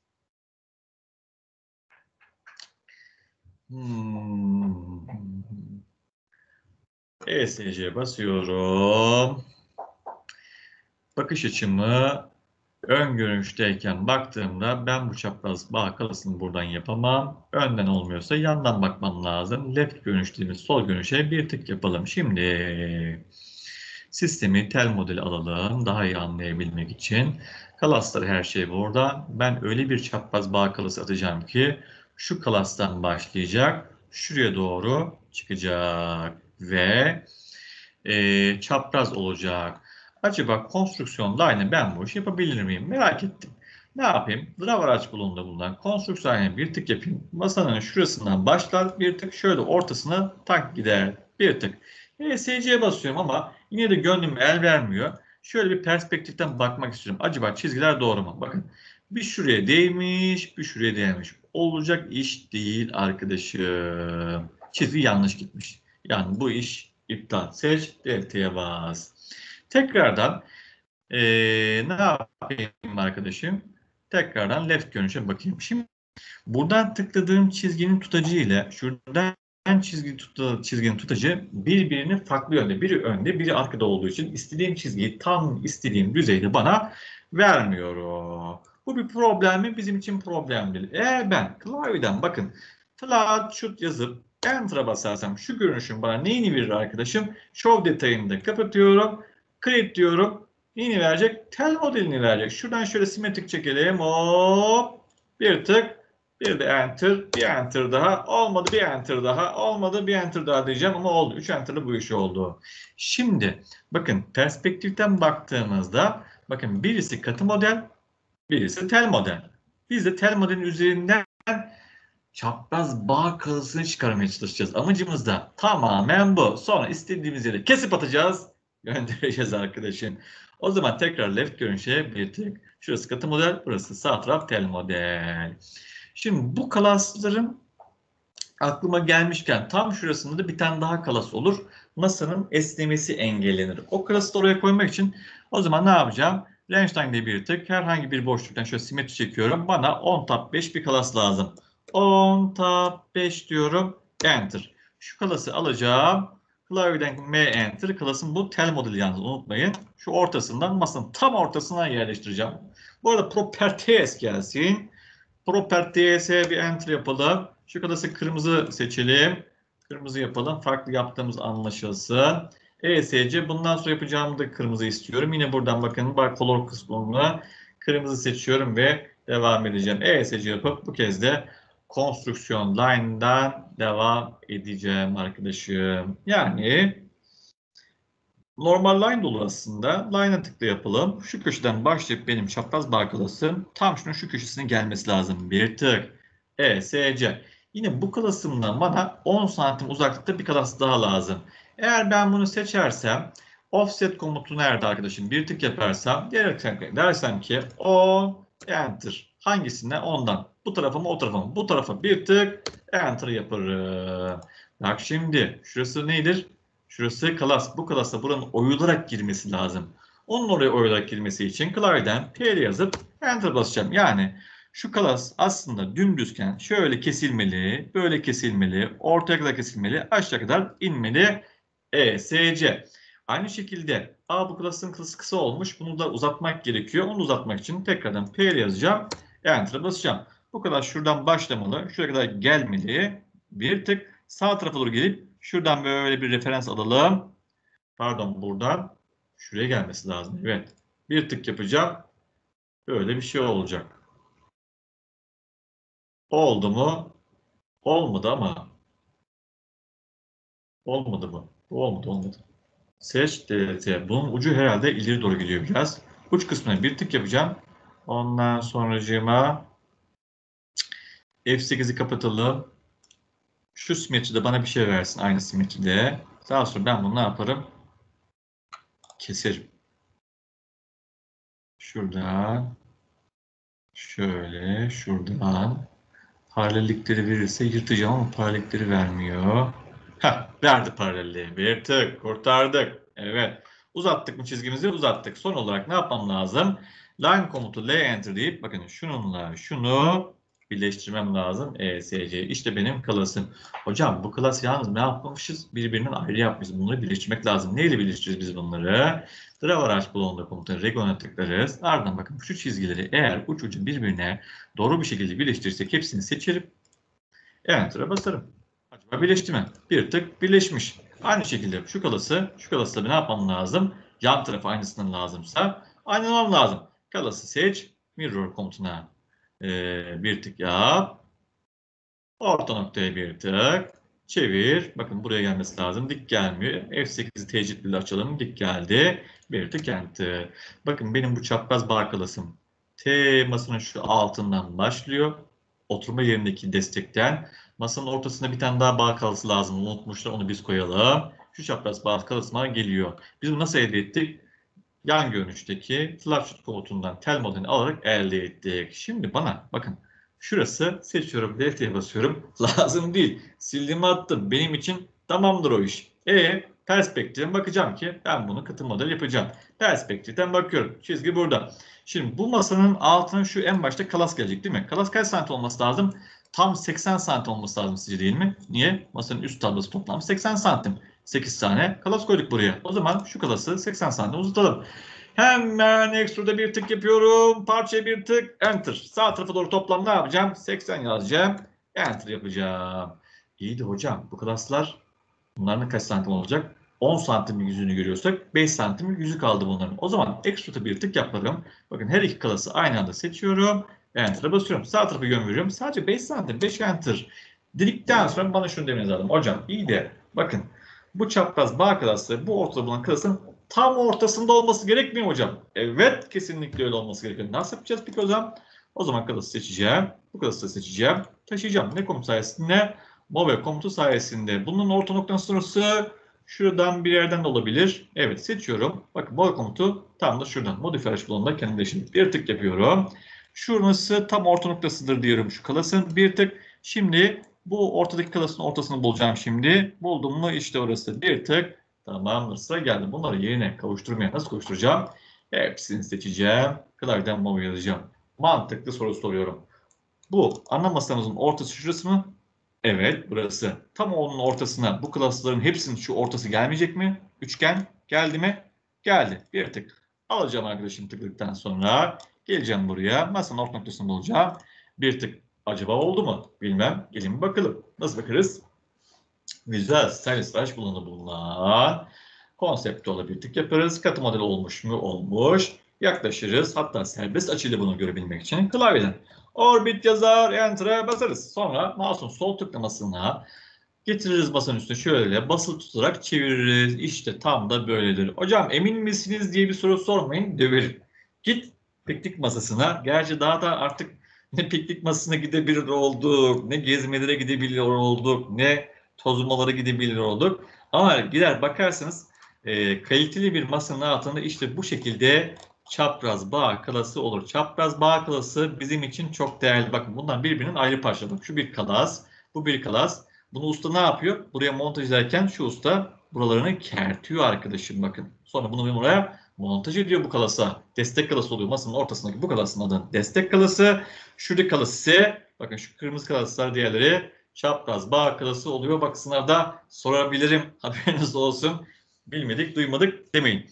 ESC'ye basıyorum. Bakış açımı ön görünüşteyken baktığımda ben bu çapraz bağ kalasını buradan yapamam. Önden olmuyorsa yandan bakmam lazım. Left görünüş dediğimiz sol görünüşe bir tık yapalım. Şimdi sistemi tel modeli alalım daha iyi anlayabilmek için. Kalaslar her şey burada. Ben öyle bir çapraz bağ kalası atacağım ki şu kalastan başlayacak. Şuraya doğru çıkacak ve çapraz olacak. Acaba konstrüksiyonda aynı ben bu işi yapabilir miyim? Merak ettim. Ne yapayım? Draw araç bulundu bundan. Konstrüksiyona bir tık yapayım. Masanın şurasından başlar bir tık şöyle ortasına tak gider. Bir tık. SC'ye basıyorum ama yine de gönlüm el vermiyor. Şöyle bir perspektiften bakmak istiyorum. Acaba çizgiler doğru mu? Bakın. Bir şuraya değmiş, bir şuraya değmiş. Olacak iş değil arkadaşım. Çizgi yanlış gitmiş. Yani bu iş iptal. Seç, delta'ya bas. Tekrardan ne yapayım arkadaşım? Tekrardan left görünüşe bakayım. Şimdi buradan tıkladığım çizginin tutacı ile şuradan çizginin tutacı birbirini farklı yönde. Biri önde, biri arkada olduğu için istediğim çizgiyi tam istediğim düzeyde bana vermiyor. Bu bir problem mi? Bizim için problem değil. Eğer ben klavyeden bakın flat shoot yazıp Enter'a basarsam şu görünüşün bana neyini verir arkadaşım? Show detayını da kapatıyorum. Create diyorum. Neyini verecek? Tel modelini verecek. Şuradan şöyle simetrik çekelim. Hop. Bir tık Bir de enter, bir enter daha. Olmadı, bir enter daha. Olmadı, bir enter daha diyeceğim ama oldu. 3 enter'lı bu iş oldu. Şimdi bakın perspektiften baktığımızda bakın birisi katı model, birisi tel model. Biz de tel modelin üzerinden çapraz bağ kalısını çıkarmaya çalışacağız. Amacımız da tamamen bu. Sonra istediğimiz yere kesip atacağız. Göndereceğiz arkadaşım. O zaman tekrar left görünüşe bir tık. Şurası katı model, burası sağ taraf tel model. Şimdi bu kalasların aklıma gelmişken tam şurasında da bir tane daha kalas olur. Masanın esnemesi engellenir. O kalası da oraya koymak için o zaman ne yapacağım? Rammstein'de bir tık herhangi bir boşluktan şöyle simetri çekiyorum. Bana 10 tab 5 bir kalas lazım. 10 tab 5 diyorum. Enter. Şu kalası alacağım. Klavyeden M enter. Kalasın bu tel modeli yalnız unutmayın. Şu ortasından masanın tam ortasına yerleştireceğim. Bu arada properties gelsin. Properties'e bir enter yapalım. Şu kalası kırmızı seçelim. Kırmızı yapalım. Farklı yaptığımız anlaşılsın. ESC bundan sonra yapacağımı da kırmızı istiyorum. Yine buradan bakın color kısmını kırmızı seçiyorum ve devam edeceğim. ESC yapıp bu kez de konstrüksiyon line'dan devam edeceğim arkadaşım. Yani normal line de olur aslında. Line'a tıkla yapalım. Şu köşeden başlayıp benim çapraz bağ kalasım tam şunun şu köşesine gelmesi lazım. Bir tık. ESC. Yine bu kalasımdan bana 10 santim uzaklıkta bir kalas daha lazım. Eğer ben bunu seçersem offset komutu nerede arkadaşım? Bir tık yaparsam dersem ki 10 enter. Hangisine? Ondan. Bu tarafa mı o tarafa mı? Bu tarafa bir tık enter yaparım. Bak şimdi şurası nedir? Şurası kalas. Bu kalasa buranın oyularak girmesi lazım. Onun oraya oyularak girmesi için klavyeden P yazıp enter basacağım. Yani şu kalas aslında dümdüzken şöyle kesilmeli, böyle kesilmeli, ortaya kadar kesilmeli, aşağı kadar inmeli. ESC. Aynı şekilde bu kalasın kısa olmuş. Bunu da uzatmak gerekiyor. Onu uzatmak için tekrardan P yazacağım. Enter'a basacağım. Bu kadar şuradan başlamalı. Şuraya kadar gelmeli. Bir tık sağ tarafa doğru gelip şuradan böyle bir referans alalım. Pardon buradan şuraya gelmesi lazım. Evet. Bir tık yapacağım. Böyle bir şey olacak. Oldu mu? Olmadı ama. Olmadı mı? Olmadı olmadı. Seç DT. Bunun ucu herhalde ileri doğru gidiyor biraz. Uç kısmına bir tık yapacağım. Ondan sonracığıma F8'i kapatalım. Şu simetride bana bir şey versin. Aynı simetride. Daha sonra ben bunu ne yaparım? Keserim. Şuradan. Şöyle. Şuradan. Paralellikleri verirse yırtacağım ama paralellikleri vermiyor. Heh, verdi paralelliği. Bir tık kurtardık. Evet. Uzattık mı çizgimizi? Uzattık. Son olarak ne yapmam lazım? Line komutu L enter deyip bakın şununla şunu birleştirmem lazım. ESC. İşte benim klasım. Hocam bu klas yalnız ne yapmamışız? Birbirinden ayrı yapmışız. Bunları birleştirmek lazım. Neyle birleştiririz biz bunları? Dravaraç bloğunda komutanı Regon'a tıklarız. Ardından bakın şu çizgileri eğer uç ucu birbirine doğru bir şekilde birleştirirsek hepsini seçerim. Enter'a basarım. Acaba birleşti mi? Bir tık birleşmiş. Aynı şekilde şu kalasla ne yapmam lazım? Yan tarafa aynısından lazımsa aynılamam lazım. Kalası seç. Mirror komutuna bir tık yap. Orta noktaya bir tık. Çevir. Bakın buraya gelmesi lazım. Dik gelmiyor. F8'i tecrit açalım. Dik geldi. Bir tık enter. Bakın benim bu çapraz bağ kalasım T masanın şu altından başlıyor. Oturma yerindeki destekten. Masanın ortasında bir tane daha bağ kalası lazım. Unutmuşlar. Onu biz koyalım. Şu çapraz bağ kalasına geliyor. Biz bunu nasıl elde ettik? Yan görünüşteki flapsheet komutundan tel modelini alarak elde ettik. Şimdi bana bakın şurası seçiyorum, DT'ye basıyorum. Lazım değil. Sildiğimi attım. Benim için tamamdır o iş. Perspektiften bakacağım ki ben bunu katı model yapacağım. Perspektiften bakıyorum. Çizgi burada. Şimdi bu masanın altına şu en başta kalas gelecek değil mi? Kalas kaç santim olması lazım? Tam 80 santim olması lazım sizce değil mi? Niye? Masanın üst tablası toplam 80 santim. 8 tane kalas koyduk buraya. O zaman şu kalası 80 santim uzatalım. Hemen extrude'a bir tık yapıyorum. Parçaya bir tık. Enter. Sağ tarafa doğru toplam ne yapacağım? 80 yazacağım. Enter yapacağım. İyi de hocam bu klaslar bunların kaç santim olacak? 10 santimin yüzünü görüyorsak 5 santimin yüzü kaldı bunların. O zaman extrude'a bir tık yaparım. Bakın her iki klası aynı anda seçiyorum. Enter'a basıyorum. Sağ tarafa yön veriyorum. Sadece 5 santim 5 enter dedikten sonra bana şunu demeniz lazım. Hocam iyi de bakın bu çapraz bağ klası bu ortada bulunan klasın tam ortasında olması gerekmiyor mu hocam? Evet, kesinlikle öyle olması gerekiyor. Nasıl yapacağız peki hocam? O zaman klası seçeceğim. Bu klası da seçeceğim. Taşıyacağım. Ne komut sayesinde? Move komutu sayesinde. Bunun orta noktanın orası şuradan bir yerden de olabilir. Evet, seçiyorum. Bakın move komutu tam da şuradan. Modify butonunda kendimleşim. Bir tık yapıyorum. Şurası tam orta noktasıdır diyorum şu klasın. Bir tık. Şimdi bu ortadaki klasın ortasını bulacağım şimdi. Buldum mu işte orası. Bir tık. Tamamdır. Sıra geldi. Bunları yerine kavuşturmaya nasıl kavuşturacağım? Hepsini seçeceğim. Klavyeden move yazacağım. Mantıklı soru soruyorum. Bu ana masamızın ortası şurası mı? Evet, burası. Tam onun ortasına bu klasların hepsinin şu ortası gelmeyecek mi? Üçgen geldi mi? Geldi. Bir tık. Alacağım arkadaşım tıkladıktan sonra. Geleceğim buraya. Masanın orta noktasını bulacağım. Bir tık. Acaba oldu mu? Bilmem. Gelin bakalım. Nasıl bakarız? Visual Stylus Rush bulunan konseptüele bir tık yaparız. Katı modeli olmuş mu? Olmuş. Yaklaşırız. Hatta serbest açıyla bunu görebilmek için klavyeden Orbit yazar, Enter'a basarız. Sonra mouse'un sol tıklamasına getiririz masanın üstüne şöyle basılı tutarak çeviririz. İşte tam da böyledir. Hocam emin misiniz diye bir soru sormayın, döverim. Git piknik masasına. Gerçi daha da artık ne piknik masasına gidebilir olduk, ne gezmelere gidebilir olduk, ne tozmalara gidebilir olduk. Ama gider bakarsanız kaliteli bir masanın altında işte bu şekilde çapraz bağ klası olur. Çapraz bağ klası bizim için çok değerli. Bakın bundan birbirinin ayrı parçaları. Şu bir klas, bu bir klas. Bunu usta ne yapıyor? Buraya montaj ederken şu usta buralarını kertiyor arkadaşım bakın. Sonra bunu buraya montaj ediyor bu kalasa. Destek kalası oluyor. Masanın ortasındaki bu kalasın adı destek kalası. Şuradaki kalası ise bakın şu kırmızı kalaslar diğerleri çapraz bağ kalası oluyor. Bak sınavda sorabilirim. Haberiniz olsun. Bilmedik, duymadık demeyin.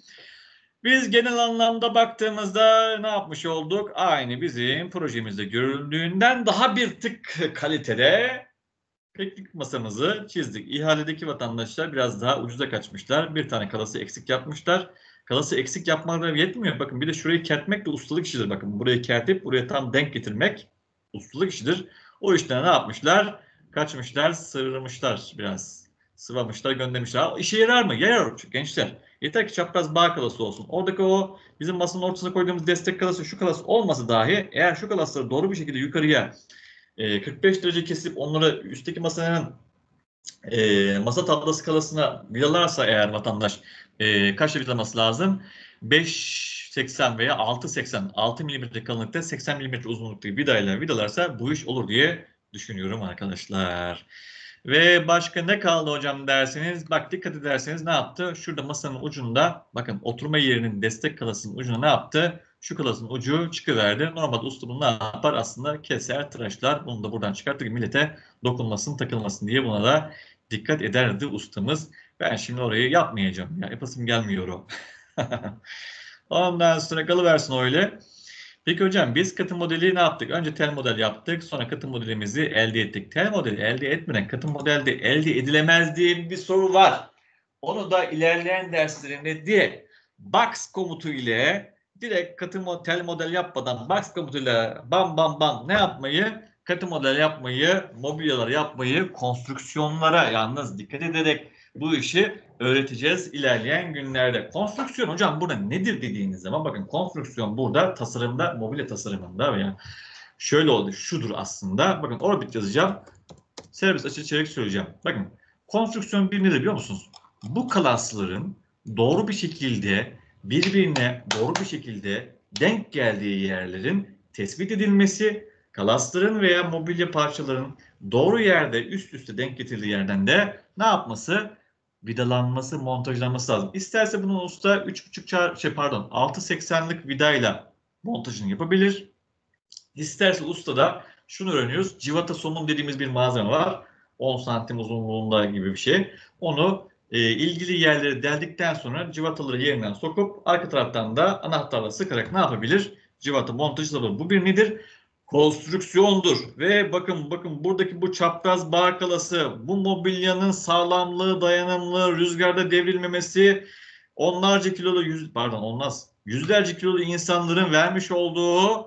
Biz genel anlamda baktığımızda ne yapmış olduk? Aynı bizim projemizde görüldüğünden daha bir tık kalitede piknik masamızı çizdik. İhaledeki vatandaşlar biraz daha ucuza kaçmışlar. Bir tane kalası eksik yapmışlar. Kalası eksik yapmaları yetmiyor. Bakın bir de şurayı kertmek de ustalık işidir. Bakın burayı kertip buraya tam denk getirmek ustalık işidir. O işten ne yapmışlar? Kaçmışlar, sıyırmışlar biraz. Sıvamışlar, göndermişler. İşe yarar mı? Yarar gençler. Yeter ki çapraz bağ kalası olsun. Oradaki o bizim masanın ortasına koyduğumuz destek kalası şu kalası olmasa dahi eğer şu kalasları doğru bir şekilde yukarıya 45 derece kesip onları üstteki masanın masa tablası kalasına vidalarsa eğer vatandaş kaçta vidalaması lazım? 5,80 veya 6,80 6 milimetre kalınlıkta 80 milimetre uzunluktaki vidayla vidalarsa bu iş olur diye düşünüyorum arkadaşlar. Ve başka ne kaldı hocam derseniz, bak dikkat ederseniz ne yaptı? Şurada masanın ucunda bakın oturma yerinin destek kalasının ucuna ne yaptı? Şu kalasın ucu çıkıverdi. Normalde usta bunu ne yapar? Aslında keser, tıraşlar. Bunu da buradan çıkarttık ki millete dokunmasın, takılmasın diye buna da dikkat ederdi ustamız. Ben şimdi orayı yapmayacağım. Ya yapasım gelmiyor o. Ondan sonra kalıversin öyle. Peki hocam biz katı modeli ne yaptık? Önce tel model yaptık. Sonra katı modelimizi elde ettik. Tel modeli elde etmeden katı modelde elde edilemez diye bir soru var. Onu da ilerleyen derslerimde direkt box komutu ile direkt katı tel model yapmadan box komutuyla bam bam bam ne yapmayı? Katı model yapmayı, mobilyalar yapmayı, konstrüksiyonlara yalnız dikkat ederek bu işi öğreteceğiz ilerleyen günlerde. Konstrüksiyon hocam burada nedir dediğiniz zaman bakın konstrüksiyon burada tasarımda, mobilya tasarımında veya şöyle oldu, şudur aslında. Bakın orbit yazacağım. Serbest açı çekerek söyleyeceğim. Bakın konstrüksiyon bir nedir biliyor musunuz? Bu klasların doğru bir şekilde birbirine doğru bir şekilde denk geldiği yerlerin tespit edilmesi, klasların veya mobilya parçaların doğru yerde üst üste denk getirildiği yerden de ne yapması? Vidalanması, montajlanması lazım. İsterse bunun usta 3,5 pardon 6,80'lik vidayla montajını yapabilir. İsterse usta da şunu öğreniyoruz. Civata somun dediğimiz bir malzeme var. 10 santim uzunluğunda gibi bir şey. Onu ilgili yerleri deldikten sonra civataları yerinden sokup arka taraftan da anahtarla sıkarak ne yapabilir? Civata montajı yapabilir. Bu bir nedir? Konstrüksiyondur. Ve bakın buradaki bu çapraz bağ kalası, bu mobilyanın sağlamlığı, dayanımlı, rüzgarda devrilmemesi, onlarca kilolu yüzlerce kilolu insanların vermiş olduğu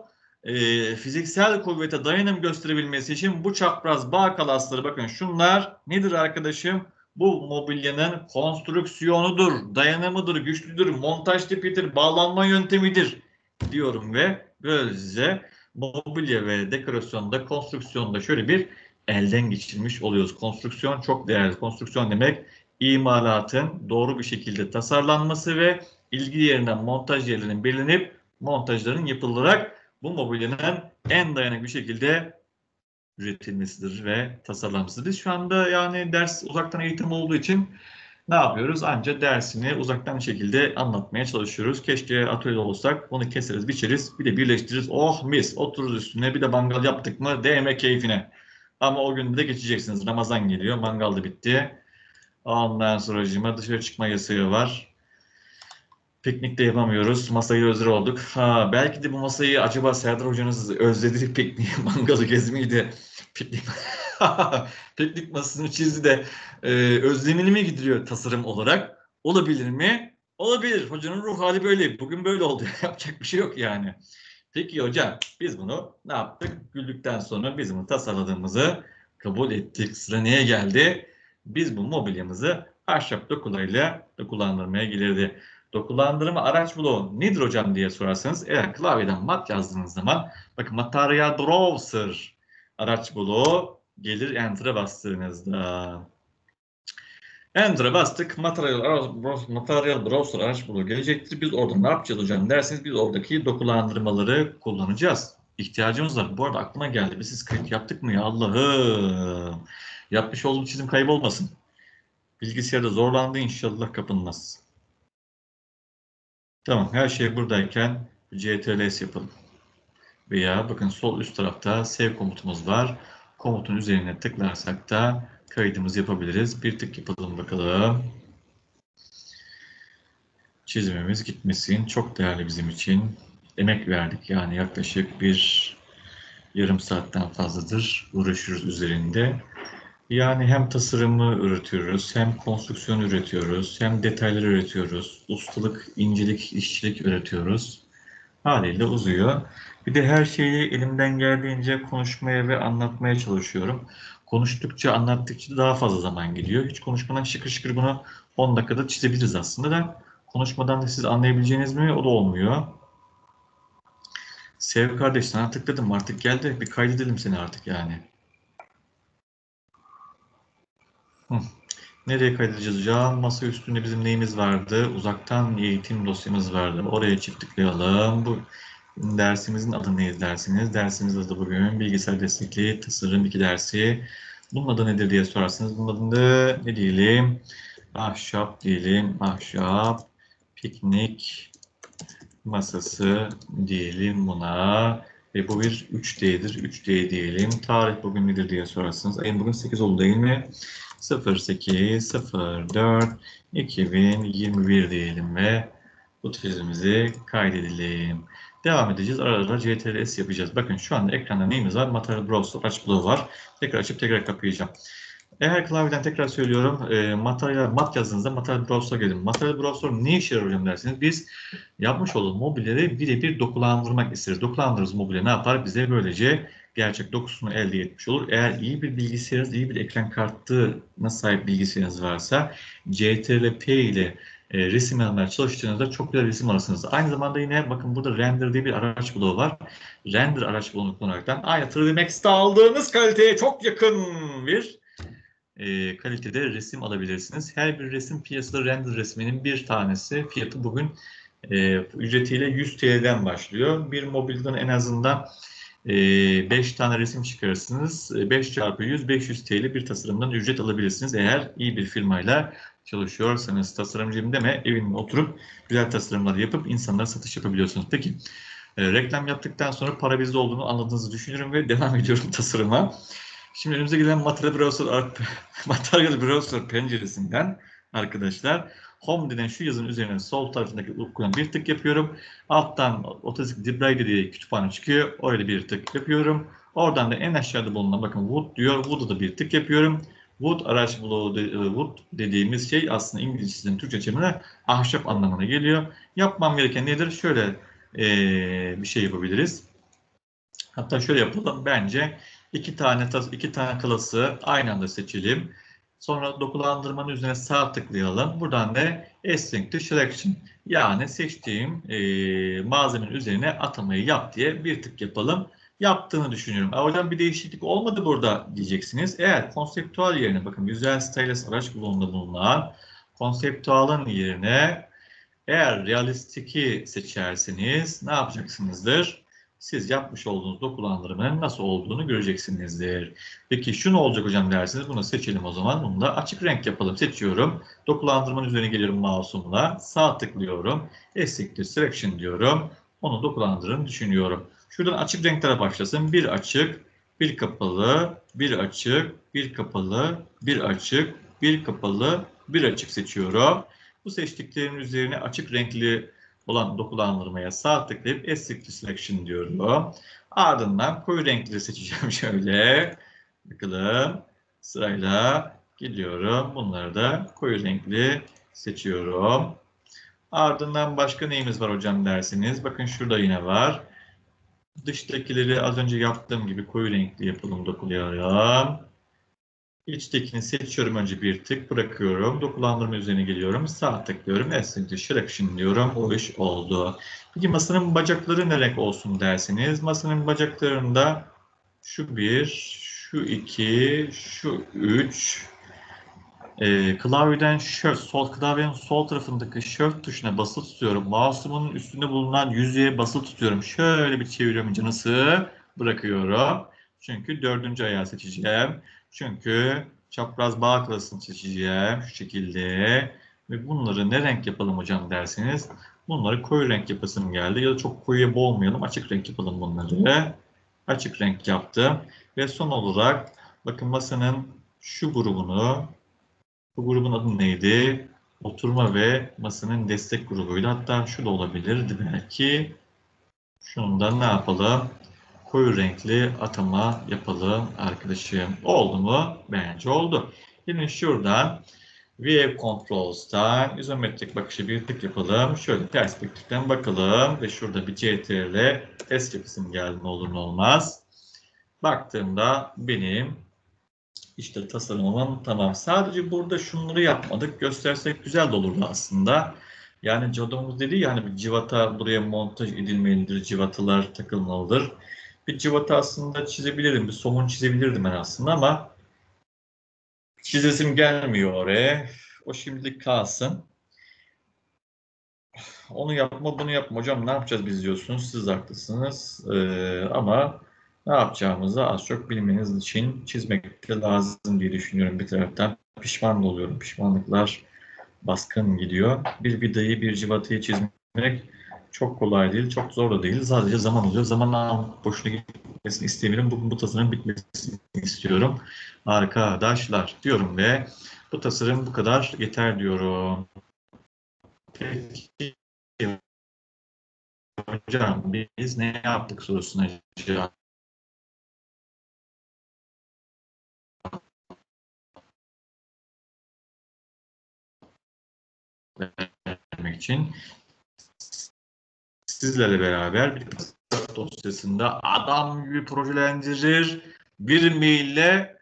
fiziksel kuvvete dayanım gösterebilmesi için bu çapraz bağ kalasları, bakın şunlar nedir arkadaşım? Bu mobilyanın konstrüksiyonudur, dayanımıdır, güçlüdür, montaj tipidir, bağlanma yöntemidir diyorum ve böylece mobilya ve dekorasyonda, konstrüksiyonda şöyle bir elden geçirmiş oluyoruz. Konstrüksiyon çok değerli. Konstrüksiyon demek imalatın doğru bir şekilde tasarlanması ve ilgili yerinden montaj yerlerinin belirlenip montajların yapılarak bu mobilyanın en dayanıklı bir şekilde üretilmesidir ve tasarlanmasıdır. Biz şu anda yani ders uzaktan eğitim olduğu için ne yapıyoruz? Ancak dersini uzaktan bir şekilde anlatmaya çalışıyoruz. Keşke atölyede olsak, onu keseriz, biçeriz, bir de birleştiririz. Oh mis, otururuz üstüne, bir de mangal yaptık mı değme keyfine. Ama o gün de geçeceksiniz. Ramazan geliyor, mangal da bitti. Ondan sonracığıma dışarı çıkma yasağı var. Piknik de yapamıyoruz. Masayı özür olduk. Ha, belki de bu masayı acaba Serdar hocanız özledi pikniği, mangalı gezmeyi de piknik, piknik masasını çizdi de özlemini mi gideriyor tasarım olarak? Olabilir mi? Olabilir. Hocanın ruh hali böyle. Bugün böyle oldu. Yapacak bir şey yok yani. Peki hocam, biz bunu ne yaptık? Güldükten sonra biz bunu tasarladığımızı kabul ettik. Sıra neye geldi? Biz bu mobilyamızı ahşap dokularıyla dokulandırmaya gelirdi. Dokulandırma araç bloğu nedir hocam diye sorarsanız, eğer klavyeden mat yazdığınız zaman, bakın Material Browser araç bloğu gelir Enter'a bastığınızda. Enter'a bastık. Material Browser araç bloğu gelecektir. Biz orada ne yapacağız hocam derseniz, biz oradaki dokulandırmaları kullanacağız. İhtiyacımız var. Bu arada aklıma geldi. Biz siz kayıt yaptık mı ya Allah'ım. Yapmış olduğum çizim kaybolmasın. Bilgisayarda zorlandı, inşallah kapınmaz. Tamam, her şey buradayken CTRL-S yapalım. Veya bakın sol üst tarafta save komutumuz var. Komutun üzerine tıklarsak da kaydımızı yapabiliriz. Bir tık yapalım bakalım. Çizimimiz gitmesin. Çok değerli bizim için. Emek verdik yani, yaklaşık bir yarım saatten fazladır uğraşıyoruz üzerinde. Yani hem tasarımı üretiyoruz, hem konstrüksiyon üretiyoruz, hem detayları üretiyoruz. Ustalık, incelik, işçilik üretiyoruz. Haliyle uzuyor. Bir de her şeyi elimden geldiğince konuşmaya ve anlatmaya çalışıyorum. Konuştukça, anlattıkça daha fazla zaman gidiyor. Hiç konuşmadan şıkır şıkır bunu 10 dakikada çizebiliriz aslında da. Konuşmadan da siz anlayabileceğiniz mi? O da olmuyor. Sev kardeş, sana tıkladım, artık geldi. Bir kaydedelim seni artık yani. Hı. Nereye kaydedeceğiz hocam? Masa üstünde bizim neyimiz vardı? Uzaktan eğitim dosyamız vardı. Oraya çift tıklayalım. Bu dersimizin adı ne dersiniz? Dersimizin adı bugün bilgisayar destekli tasarım 2 dersi. Bunun adı nedir diye sorarsanız, bunun adını ne diyelim? Ahşap diyelim. Ahşap piknik masası diyelim buna. Ve bu bir 3D'dir. 3D diyelim. Tarih bugün nedir diye sorarsanız, ayın bugün 8 oldu değil mi? 08.04.2021 diyelim ve bu çizimimizi kaydedelim. Devam edeceğiz. Ara ara CTRL-S yapacağız. Bakın şu anda ekranda neyimiz var? Material Browser araç bloğu var. Tekrar açıp tekrar kapayacağım. Eğer klavyeden tekrar söylüyorum, mat yazdığınızda Material Browser'a gelin. Material Browser ne işe yarıyor hocam dersiniz? Biz yapmış olduğumuz mobilyaları birebir dokulandırmak isteriz. Dokulandırırız, mobilya ne yapar? Bize böylece gerçek dokusunu elde etmiş olur. Eğer iyi bir bilgisayarınız, iyi bir ekran kartına sahip bilgisayarınız varsa, CTRL-P ile resim almaya çalıştığınızda çok güzel resim alırsınız. Aynı zamanda yine bakın burada render diye bir araç bloğu var. Render araç bloğunu kullanaraktan aynı 3D Max'te aldığınız kaliteye çok yakın bir kalitede resim alabilirsiniz. Her bir resim piyasada, render resminin bir tanesi fiyatı bugün ücretiyle 100 TL'den başlıyor. Bir mobilden en azından 5 tane resim çıkarırsınız. 5 çarpı 100, 500 TL bir tasarımdan ücret alabilirsiniz. Eğer iyi bir firmayla çalışıyorsanız, tasarımcıyım deme, evinde oturup güzel tasarımlar yapıp insanlara satış yapabiliyorsunuz. Peki, reklam yaptıktan sonra para bizde olduğunu anladığınızı düşünüyorum ve devam ediyorum tasarıma. Şimdi önümüze gelen Material Browser penceresinden arkadaşlar, Home denen şu yazının üzerine sol tarafındaki okuna bir tık yapıyorum. Alttan Autodesk Library diye kütüphane çıkıyor. Oraya bir tık yapıyorum. Oradan da en aşağıda bulunan, bakın Wood diyor. Wood'a da bir tık yapıyorum. Wood araç bloğu, Wood dediğimiz şey aslında İngilizce'den Türkçe çevirme ahşap anlamına geliyor. Yapmam gereken nedir? Şöyle bir şey yapabiliriz. Hatta şöyle yapalım. Bence iki tane klası aynı anda seçelim. Sonra dokulandırmanın üzerine sağ tıklayalım. Buradan da Async to Selection, yani seçtiğim malzemenin üzerine atamayı yap diye bir tık yapalım. Yaptığını düşünüyorum. Hocam bir değişiklik olmadı burada diyeceksiniz. Eğer konseptüel yerine, bakın Visual Stylus araç bulunduğunda bulunan konseptüelin yerine eğer realistiki seçerseniz ne yapacaksınızdır? Siz yapmış olduğunuz dokulandırmanın nasıl olduğunu göreceksinizdir. Peki şu ne olacak hocam dersiniz. Bunu seçelim o zaman. Bunu da açık renk yapalım. Seçiyorum. Dokulandırmanın üzerine geliyorum mouse'umla. Sağ tıklıyorum. Async Selection diyorum. Onu dokulandırın düşünüyorum. Şuradan açık renklere başlasın. Bir açık, bir kapalı, bir açık, bir kapalı, bir açık, bir kapalı, bir açık seçiyorum. Bu seçtiklerin üzerine açık renkli olan dokulandırmaya sağ tıklayıp Async Selection diyorum. Ardından koyu renkleri seçeceğim şöyle. Bakalım sırayla gidiyorum. Bunları da koyu renkli seçiyorum. Ardından başka neyimiz var hocam dersiniz. Bakın şurada yine var. Dıştakileri az önce yaptığım gibi koyu renkli yapalım, dokulayalım. İçtekini seçiyorum, önce bir tık bırakıyorum. Dokulandırma üzerine geliyorum. Sağ tıklıyorum. Async Selection diyorum. O iş oldu. Peki masanın bacakları ne renk olsun derseniz. Masanın bacaklarında şu bir, şu iki, şu üç. Klavyeden klavyenin sol tarafındaki Shift tuşuna basılı tutuyorum. Mouse'umun üstünde bulunan yüzeye basılı tutuyorum. Şöyle bir çeviriyorum, canısı bırakıyorum. Çünkü dördüncü ayağı seçeceğim. Çünkü çapraz bağ klasını seçeceğim şu şekilde. Ve bunları ne renk yapalım hocam derseniz. Bunları koyu renk yapasım geldi. Ya da çok koyuya boğmayalım. Açık renk yapalım bunları. Açık renk yaptım. Ve son olarak bakın masanın şu grubunu, bu grubun adı neydi? Oturma ve masanın destek grubuydu. Hatta şu da olabilirdi belki. Şundan ne yapalım? Koyu renkli atama yapalım arkadaşım. Oldu mu? Bence oldu. Şimdi şuradan View Controls'tan izometrik bakışı bir tık yapalım. Şöyle perspektiften bakalım ve şurada bir CTRL test yapısım geldi, ne olur ne olmaz. Baktığımda benim İşte tasarımım tamam. Sadece burada şunları yapmadık. Göstersek güzel de olurdu aslında. Yani Cadomuz dedi ya, hani bir civata buraya montaj edilmelidir. Civatalar takılmalıdır. Bir civata aslında çizebilirim. Bir somun çizebilirdim ben aslında ama çizesim gelmiyor oraya. O şimdilik kalsın. Onu yapma, bunu yapma. Hocam ne yapacağız biz diyorsunuz. Siz haklısınız. Ama ne yapacağımızı az çok bilmeniz için çizmek de lazım diye düşünüyorum bir taraftan. Pişman da oluyorum. Pişmanlıklar baskın gidiyor. Bir vidayı, bir civatayı çizmek çok kolay değil, çok zor da değil. Sadece zaman alıyor. Zaman boşuna gitmesini istemiyorum. Bugün bu tasarım bitmesini istiyorum. Arkadaşlar diyorum ve bu tasarım bu kadar yeter diyorum. Peki hocam biz ne yaptık sorusuna cevap vermek için sizlerle beraber bir dosyasında adam gibi projelendirir, bir maille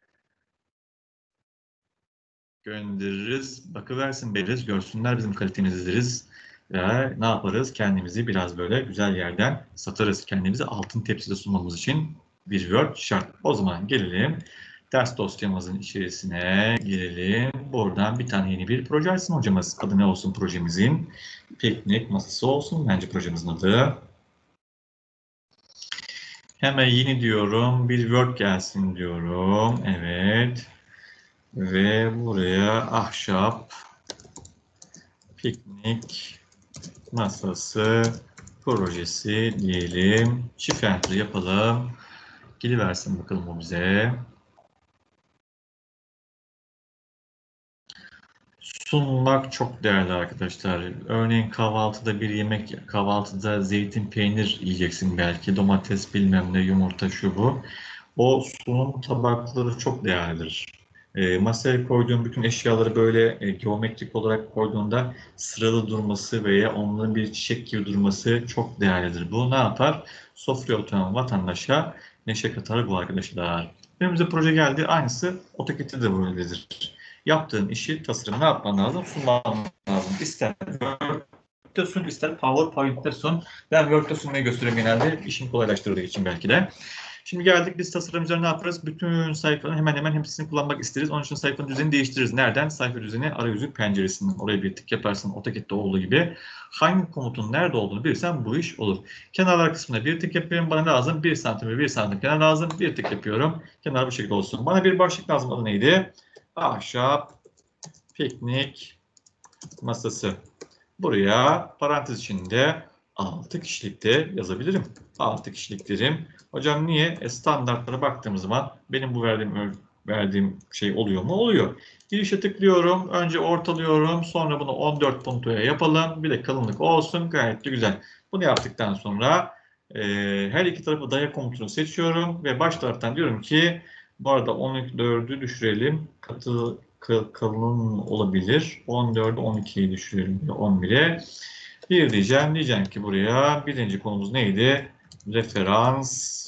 göndeririz. Bakıversin veririz, görsünler bizim kalitemizi deriz. Ve ne yaparız? Kendimizi biraz böyle güzel yerden satarız. Kendimizi altın tepside sunmamız için bir Word şart. O zaman gelelim. Ders dosyamızın içerisine girelim. Buradan bir tane yeni bir proje açsın hocamız. Adı ne olsun projemizin? Piknik masası olsun bence projemizin adı. Hemen yeni diyorum. Bir Word gelsin diyorum. Evet. Ve buraya ahşap piknik masası projesi diyelim. Shift Enter yapalım. Geliversin bakalım o bize. Sunmak çok değerli arkadaşlar. Örneğin kahvaltıda bir yemek, kahvaltıda zeytin, peynir yiyeceksin belki. Domates, bilmem ne, yumurta, şu bu. O sunum tabakları çok değerlidir. Masaya koyduğum bütün eşyaları böyle geometrik olarak koyduğunda sıralı durması veya onların bir çiçek gibi durması çok değerlidir. Bu ne yapar? Sofraya oturan vatandaşa neşe katar bu arkadaşlar. Önümüze proje geldi. Aynısı AutoCAD'de de böyledir. Yaptığın işi, tasarım ne yapman lazım? Sunman lazım. İster Word'de sun, ister PowerPoint'te sun. Ben Word'de sunmayı gösteriyorum genelde. İşimi kolaylaştırdığı için belki de. Şimdi geldik biz tasarımcılar ne yaparız? Bütün sayfanın hemen hemen hepsini kullanmak isteriz. Onun için sayfanın düzenini değiştiririz. Nereden? Sayfa düzeni arayüzü penceresinden. Oraya bir tık yaparsın AutoCAD'de olduğu gibi. Hangi komutun nerede olduğunu bilirsen bu iş olur. Kenarlar kısmına bir tık yapıyorum. Bana lazım 1 santim ve 1 santim kenar lazım. Bir tık yapıyorum. Kenar bu şekilde olsun. Bana bir başlık lazım. Adı neydi? Ahşap piknik masası. Buraya parantez içinde 6 kişilikte yazabilirim. 6 kişilik derim. Hocam niye? Standartlara baktığımız zaman benim bu verdiğim şey oluyor mu? Oluyor. Girişe tıklıyorum. Önce ortalıyorum. Sonra bunu 14 puntoya yapalım. Bir de kalınlık olsun. Gayet de güzel. Bunu yaptıktan sonra her iki tarafı dayak komutunu seçiyorum. Ve baş taraftan diyorum ki bu arada 14'ü düşürelim. Kalın olabilir. 14'ü 12'yi düşürelim. 11'e. Diyeceğim ki buraya birinci konumuz neydi? Referans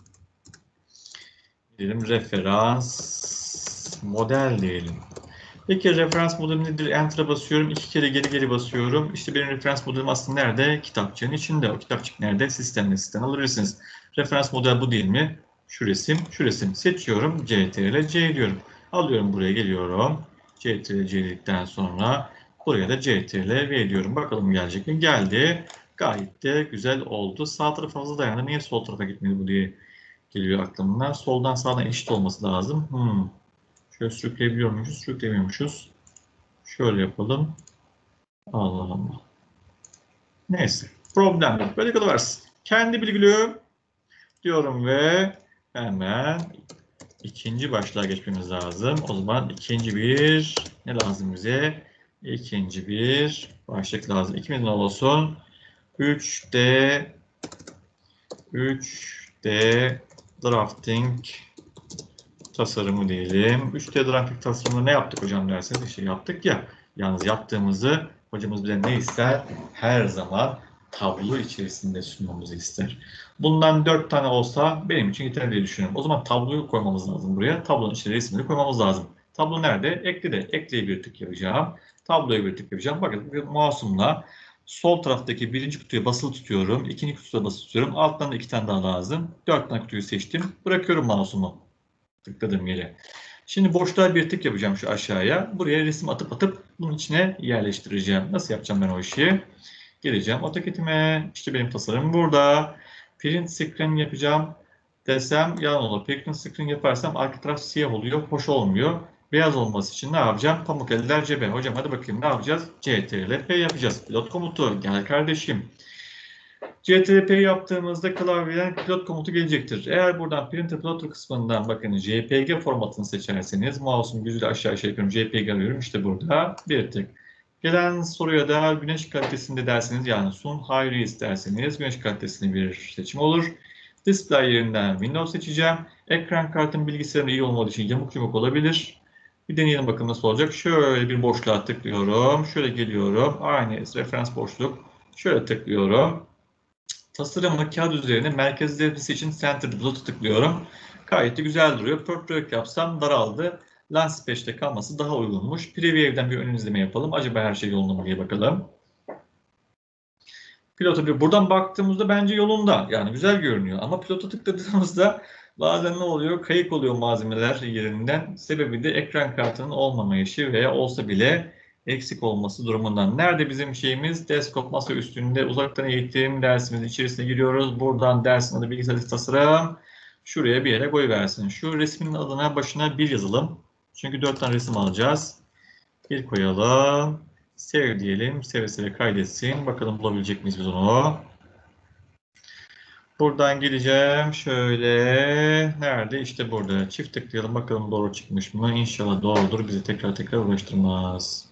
diyelim, referans model diyelim. Peki referans modeli nedir? Enter'a basıyorum. 2 kere geri basıyorum. İşte benim referans modelim aslında nerede? Kitapçığın içinde. O kitapçık nerede? Sistemden alabilirsiniz. Referans model bu değil mi? Şu resim, şu resim. Seçiyorum. CTRL C diyorum. Alıyorum buraya geliyorum. CTRL C dedikten sonra buraya da CTRL V diyorum. Bakalım gelecek mi? Geldi. Gayet de güzel oldu. Sağ taraf fazla dayandı. Niye sol tarafa gitmedi bu diye geliyor aklımdan. Soldan sağdan eşit olması lazım. Şöyle sürükleyebiliyor muyuz? Sürüklemiyormuşuz. Şöyle yapalım. Allah Allah. Neyse. Problem yok. Böyle kalıversin. Kendi bilgili diyorum ve hemen ikinci başlığa geçmemiz lazım. O zaman ikinci bir ne lazım bize? İkinci bir başlık lazım. İkimizin olsun. 3D 3D drafting tasarımı diyelim. 3D grafik tasarımında ne yaptık hocam derseniz işte yaptık ya. Yalnız yaptığımızı hocamız bize ne ister? Her zaman tablo içerisinde sunmamızı ister. Bundan 4 tane olsa benim için yeterli diye düşünüyorum. O zaman tabloyu koymamız lazım buraya. Tablonun içine resmini koymamız lazım. Tablo nerede? Eklede. Ekleye bir tık yapacağım. Tabloya bir tık yapacağım. Bakın bir mouse'umla sol taraftaki birinci kutuya basılı tutuyorum. İkinci kutuya basılı tutuyorum. Alttan da 2 tane daha lazım. 4 tane kutuyu seçtim. Bırakıyorum mouse'umu. Tıkladım yere. Şimdi boşluğa bir tık yapacağım şu aşağıya. Buraya resim atıp bunun içine yerleştireceğim. Nasıl yapacağım ben o işi? Geleceğim AutoCAD'ime. İşte benim tasarımım burada. Print screen yapacağım desem yalan olur. Print screen yaparsam arka taraf siyah oluyor. Hoş olmuyor. Beyaz olması için ne yapacağım? Pamuk eller cebe. Hocam hadi bakayım ne yapacağız? CTRL P yapacağız. Pilot komutu. Gel kardeşim. CTRL yaptığımızda klavyeden pilot komutu gelecektir. Eğer buradan Printer Plotter kısmından bakın JPG formatını seçerseniz mouse'un gücüyle aşağı yapıyorum. JPG arıyorum. İşte burada bir tık. Gelen soruya da güneş kalitesinde derseniz yani sun high res derseniz güneş kalitesinde bir seçim olur. Display yerinden Windows seçeceğim. Ekran kartım bilgisayarın iyi olmadığı için yamuk yumuk olabilir. Bir deneyelim bakalım nasıl olacak. Şöyle bir boşluğa tıklıyorum. Şöyle geliyorum. Aynı referans boşluk. Şöyle tıklıyorum. Tasarımı kağıt üzerine merkezlemesi için Center Dot'u tıklıyorum. Gayet de güzel duruyor. Portrait yapsam daraldı. Landspace'te kalması daha uygunmuş. Preview'den bir ön izleme yapalım. Acaba her şey yolunda mı diye bakalım. Pilota bir buradan baktığımızda bence yolunda. Yani güzel görünüyor. Ama pilota tıkladığımızda bazen ne oluyor? Kayık oluyor malzemeler yerinden. Sebebi de ekran kartının olmamayışı veya olsa bile eksik olması durumundan. Nerede bizim şeyimiz? Desktop masa üstünde uzaktan eğitim dersimizin içerisine giriyoruz. Buradan dersin adı bilgisayar tasarım. Şuraya bir yere koyuversin. Şu resmin adına başına bir yazalım. Çünkü 4 tane resim alacağız. Bir koyalım. Save diyelim. Seve seve kaydetsin. Bakalım bulabilecek miyiz biz onu? Buradan gideceğim. Şöyle. Nerede? İşte burada. Çift tıklayalım. Bakalım doğru çıkmış mı? İnşallah doğrudur. Bizi tekrar uğraştırmaz.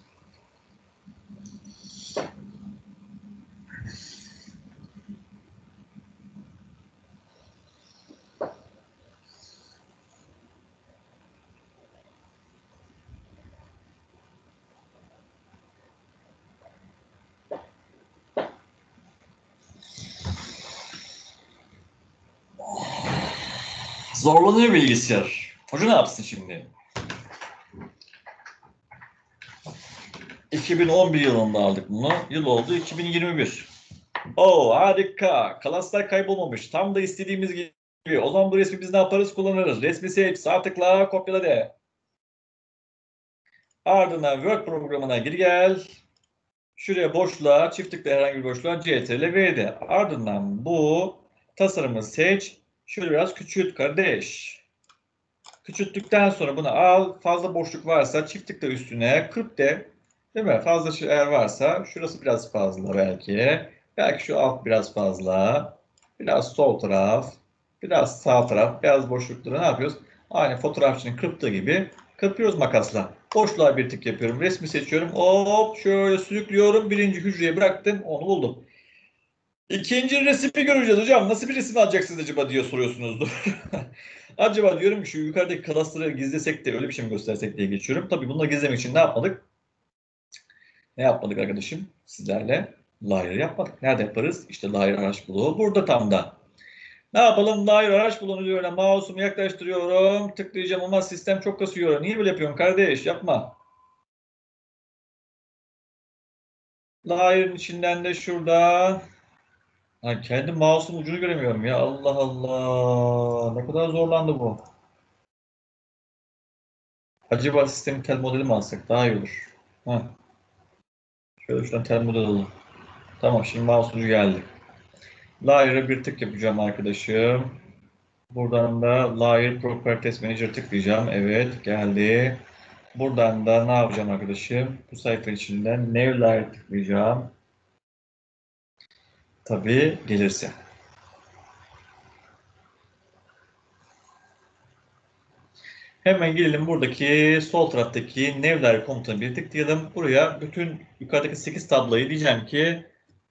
Zorlanıyor bilgisayar. Hoca ne yapsın şimdi? 2011 yılında aldık bunu. Yıl oldu 2021. Oo harika. Klaslar kaybolmamış. Tam da istediğimiz gibi. O zaman bu resmi biz ne yaparız? Kullanırız. Resmi seç. Sağ tıkla. Kopyala de. Ardından Word programına gir gel. Şuraya boşluğa, çift tıkla herhangi bir boşluğa CTRL V'de. Ardından bu tasarımı seç. Şöyle biraz küçült kardeş. Küçülttükten sonra bunu al. Fazla boşluk varsa çift tıkla üstüne 40 de. Değil mi? Fazla şey eğer varsa şurası biraz fazla belki. Belki şu alt biraz fazla. Biraz sol taraf. Biraz sağ taraf. Beyaz boşlukları ne yapıyoruz? Aynı fotoğrafçının kırptığı gibi kırpıyoruz makasla. Boşluğa bir tık yapıyorum. Resmi seçiyorum. Hop şöyle sürüklüyorum. Birinci hücreye bıraktım. Onu buldum. İkinci resmi göreceğiz hocam. Nasıl bir resim alacaksınız acaba diye soruyorsunuzdur. Acaba diyorum ki şu yukarıdaki kadastroyu gizlesek de öyle bir şey mi göstersek diye geçiyorum. Tabii bunları gizlemek için ne yapmadık? Ne yapmadık arkadaşım? Sizlerle layer yapmadık. Nerede yaparız? İşte layer araç buluğu burada tam da. Ne yapalım? Layer araç buluğunu diyor. Mouse'umu yaklaştırıyorum. Tıklayacağım ama sistem çok kasıyor. Niye böyle yapıyorsun kardeş? Yapma. Layer'ın içinden de şurada. Ha, kendi mouse'un ucunu göremiyorum ya. Allah Allah. Ne kadar zorlandı bu. Acaba sistemin tel modeli mi alsak daha iyi olur. Heh. Şöyle şuradan tel model alalım. Tamam şimdi mouse ucu geldi. Layer'a bir tık yapacağım arkadaşım. Buradan da Layer Properties Manager tıklayacağım. Evet geldi. Buradan da ne yapacağım arkadaşım? Bu sayfa içinden New Layer tıklayacağım. Tabii gelirse. Hemen gelelim buradaki sol taraftaki New Layer komutuna bir tıklayalım. Buraya bütün yukarıdaki 8 tabloyu diyeceğim ki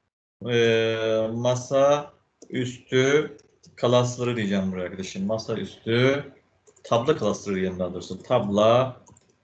masa üstü klasları diyeceğim buraya arkadaşım. Masa üstü tabla klasları diyeyim daha doğrusu. Tabla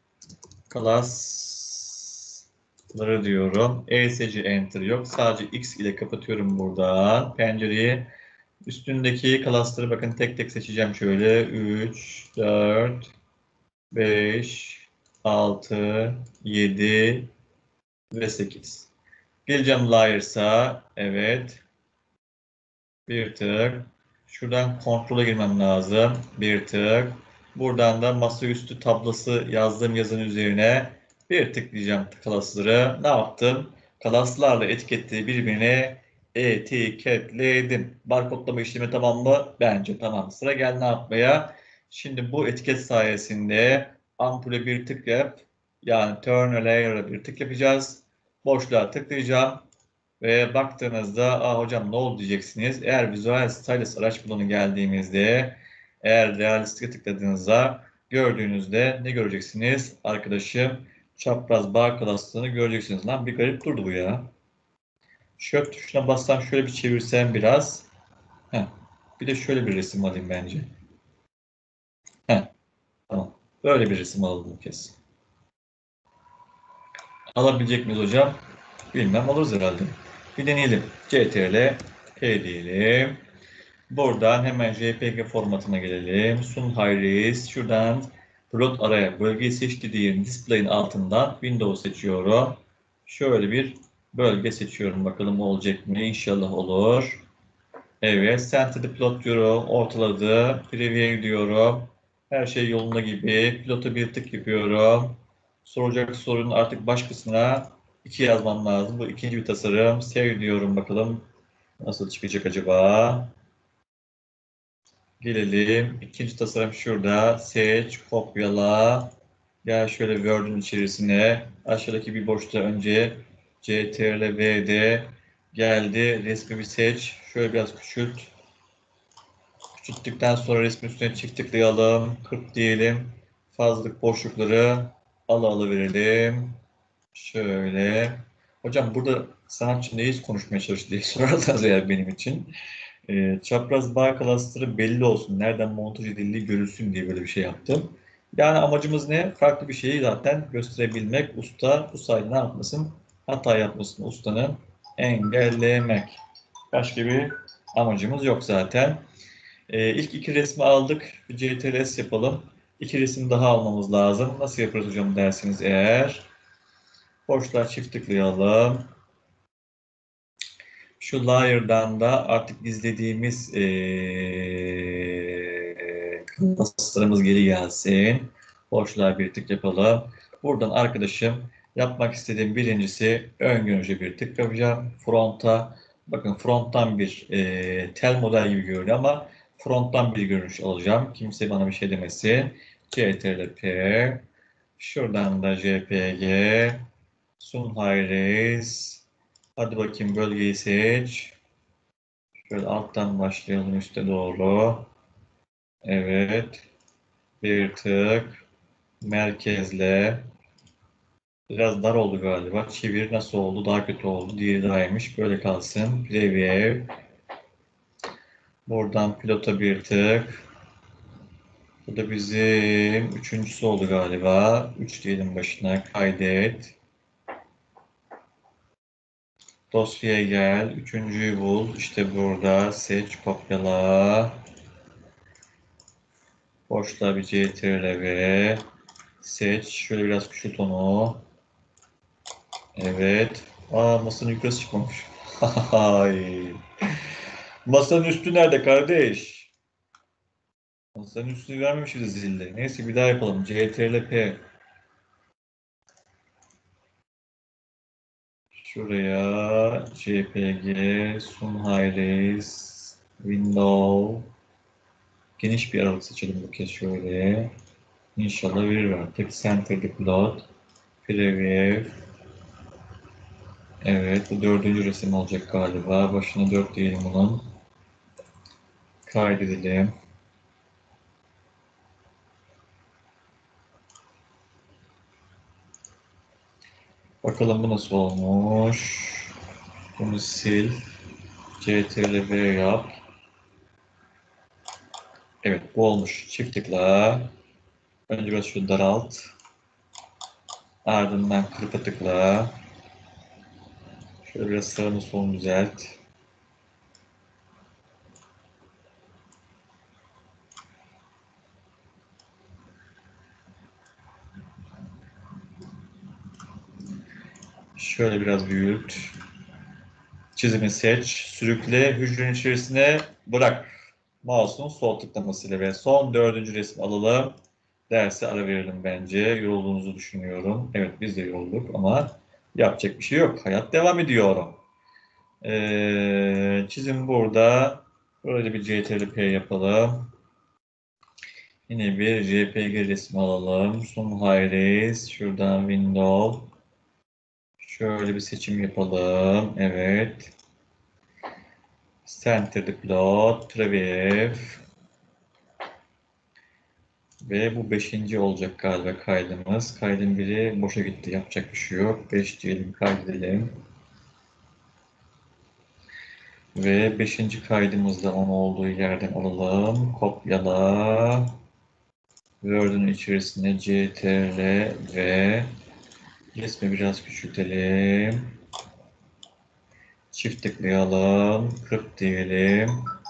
klasları diyorum. ESC enter yok. Sadece X ile kapatıyorum buradan pencereyi. Üstündeki klasları bakın tek tek seçeceğim şöyle. 3, 4, 5, 6, 7 ve 8. Geleceğim Layers'a. Evet. Bir tık. Şuradan kontrola girmem lazım. Bir tık. Buradan da masaüstü tablası yazdığım yazının üzerine bir tıklayacağım klasları. Ne yaptım? Klaslarla etiketleri birbirine etiketledim. Barkodlama işlemi tamam mı? Bence tamam. Sıra gel ne yapmaya? Şimdi bu etiket sayesinde ampule bir tık yap. Yani turn a layer'a bir tık yapacağız. Boşluğa tıklayacağım. Ve baktığınızda hocam ne oldu diyeceksiniz. Eğer Visual Stylus araç bulanı geldiğimizde eğer Realistic'e tıkladığınızda gördüğünüzde ne göreceksiniz? Arkadaşım çapraz bağ klasını göreceksiniz. Lan bir garip durdu bu ya. Shift tuşuna bassam şöyle bir çevirsem biraz. Heh. Bir de şöyle bir resim alayım bence. Heh. Tamam. Böyle bir resim alalım bu kez. Alabilecek miyiz hocam? Bilmem alırız herhalde. Bir deneyelim. CTRL P diyelim. Buradan hemen JPG formatına gelelim. Sun High Res. Şuradan plot araya bölgeyi seçti diyelim. Display'in altından Windows seçiyorum. Şöyle bir bölge seçiyorum. Bakalım olacak mı? İnşallah olur. Evet. Center the plot diyorum. Ortaladı. Preview'e gidiyorum. Her şey yolunda gibi. Plot'a bir tık yapıyorum. Soracak sorunun artık baş kısmına 2 yazmam lazım. Bu ikinci bir tasarım. Save diyorum bakalım. Nasıl çıkacak acaba? Gelelim. İkinci tasarım şurada. Seç, kopyala. Gel şöyle Word'ün içerisine. Aşağıdaki bir boşluğa önce CTRL-V'de geldi. Resmi bir seç. Şöyle biraz küçült. Küçülttükten sonra resmin üstüne çift tıklayalım. 40 diyelim. Fazlalık boşlukları alıverelim. Şöyle. Hocam burada sanatçı neyiz konuşmaya çalıştı diye sorarsanız eğer benim için. Çapraz bağ cluster'ı belli olsun. Nereden montaj edildiği görülsün diye böyle bir şey yaptım. Yani amacımız ne? Farklı bir şeyi zaten gösterebilmek. Usta bu sayede ne yapmasın? Hata yapmasın ustanın engellemek. Başka bir amacımız yok zaten. İlk iki resmi aldık. Bir CTRL-S yapalım. İki resim daha almamız lazım. Nasıl yaparız hocam dersiniz eğer? Boşluğa çift tıklayalım. Şu layer'dan da artık gizlediğimiz klaslarımız geri gelsin. Boşluğa bir tık yapalım. Buradan arkadaşım yapmak istediğim birincisi ön görünüşe bir tık yapacağım. Fronta. Bakın fronttan bir tel model gibi görünüyor ama fronttan bir görünüş alacağım. Kimse bana bir şey demesin. CTRL-P. Şuradan da JPG. Sunhayres. Hadi bakayım bölgeyi seç. Şöyle alttan başlayalım üste doğru. Evet. Bir tık. Merkezle. Biraz dar oldu galiba. Çevir nasıl oldu? Daha kötü oldu. Diğeri daha iyiymiş. Böyle kalsın. Preview. Buradan pilota bir tık. Bu da bizim üçüncüsü oldu galiba. 3 diyelim başına. Kaydet. Dosyaya gel. Üçüncüyü bul. İşte burada. Seç, kopyala. Boşluğa bir CTRL ve seç. Şöyle biraz küçült onu. Evet. Masanın yukarısı çıkmamış. Hay. Masanın üstü nerede kardeş? Masanın üstünü vermemişiz zilde. Neyse bir daha yapalım. CTRL-P. Şuraya JPG, Sunhayres, Window. Geniş bir aralık seçelim bu kez şöyle. İnşallah verir artık. Center Deploy. Preview. Evet, bu dördüncü resim olacak galiba. Başına 4 diyelim bunun. Kaydedelim. Bakalım bu nasıl olmuş. Bunu sil. CTRL-V yap. Evet, bu olmuş. Çift tıkla. Önce biraz şu daralt. Ardından kırpa tıkla. Şöyle biraz sağını solunu düzelt. Şöyle biraz büyüt. Çizimi seç. Sürükle. Hücrenin içerisine bırak. Mouse'un sol tıklamasıyla ve son dördüncü resmi alalım. Derse ara verelim bence. Yorulduğunuzu düşünüyorum. Evet biz de yorulduk ama yapacak bir şey yok. Hayat devam ediyor. Çizim burada. Böyle bir CTRL-P yapalım. Yine bir JPG resmi alalım. Zoom High-Res. Şuradan Window. Şöyle bir seçim yapalım. Evet. Center Deploy. Preview. Ve bu 5. olacak galiba kaydımız. Kaydın biri boşa gitti. Yapacak bir şey yok. 5 diyelim kaydedelim. Ve 5. kaydımızda onun olduğu yerden alalım. Kopyala. Word'un içerisine CTRL ve resmi biraz küçültelim. Çift tıklayalım. 40 diyelim.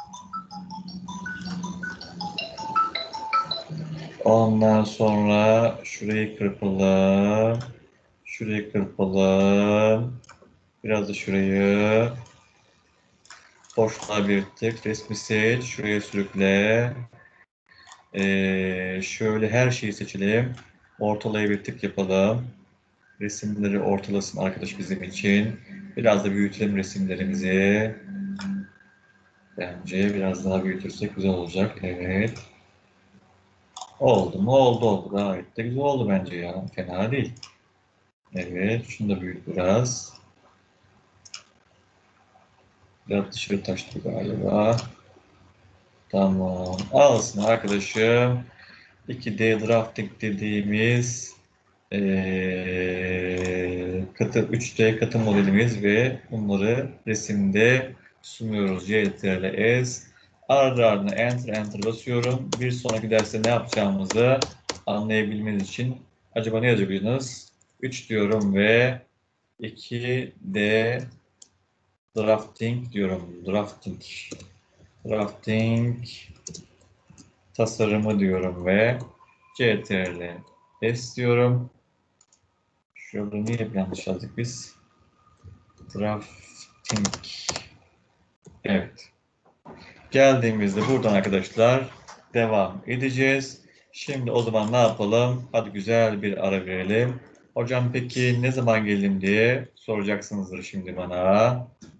Ondan sonra şurayı kırpalım. Şurayı kırpalım. Biraz da şurayı. Boşluğa bir tık. Resmi seç. Şuraya sürükle. Şöyle her şeyi seçelim. Ortalaya bir tık yapalım. Resimleri ortalasın arkadaş bizim için. Biraz da büyütelim resimlerimizi. Bence biraz daha büyütürsek güzel olacak. Evet. Oldu mu? Oldu oldu. Gayet de güzel oldu bence ya. Fena değil. Evet. Şunu da büyüt biraz. Biraz dışarı taştı galiba. Tamam. Alsın arkadaşım. 2D drafting dediğimiz 3D katı modelimiz ve bunları resimde sunuyoruz. CTRL-S. Ardı ardına Enter basıyorum. Bir sonraki derste ne yapacağımızı anlayabilmeniz için acaba ne yazacaksınız? 3 diyorum ve 2D drafting diyorum. Drafting. Drafting tasarımı diyorum ve CTRL S diyorum. Şurada niye hep yanlış yazdık biz? Drafting. Evet. Geldiğimizde buradan arkadaşlar devam edeceğiz. Şimdi o zaman ne yapalım? Hadi güzel bir ara verelim. Hocam peki ne zaman geldim diye soracaksınızdır şimdi bana.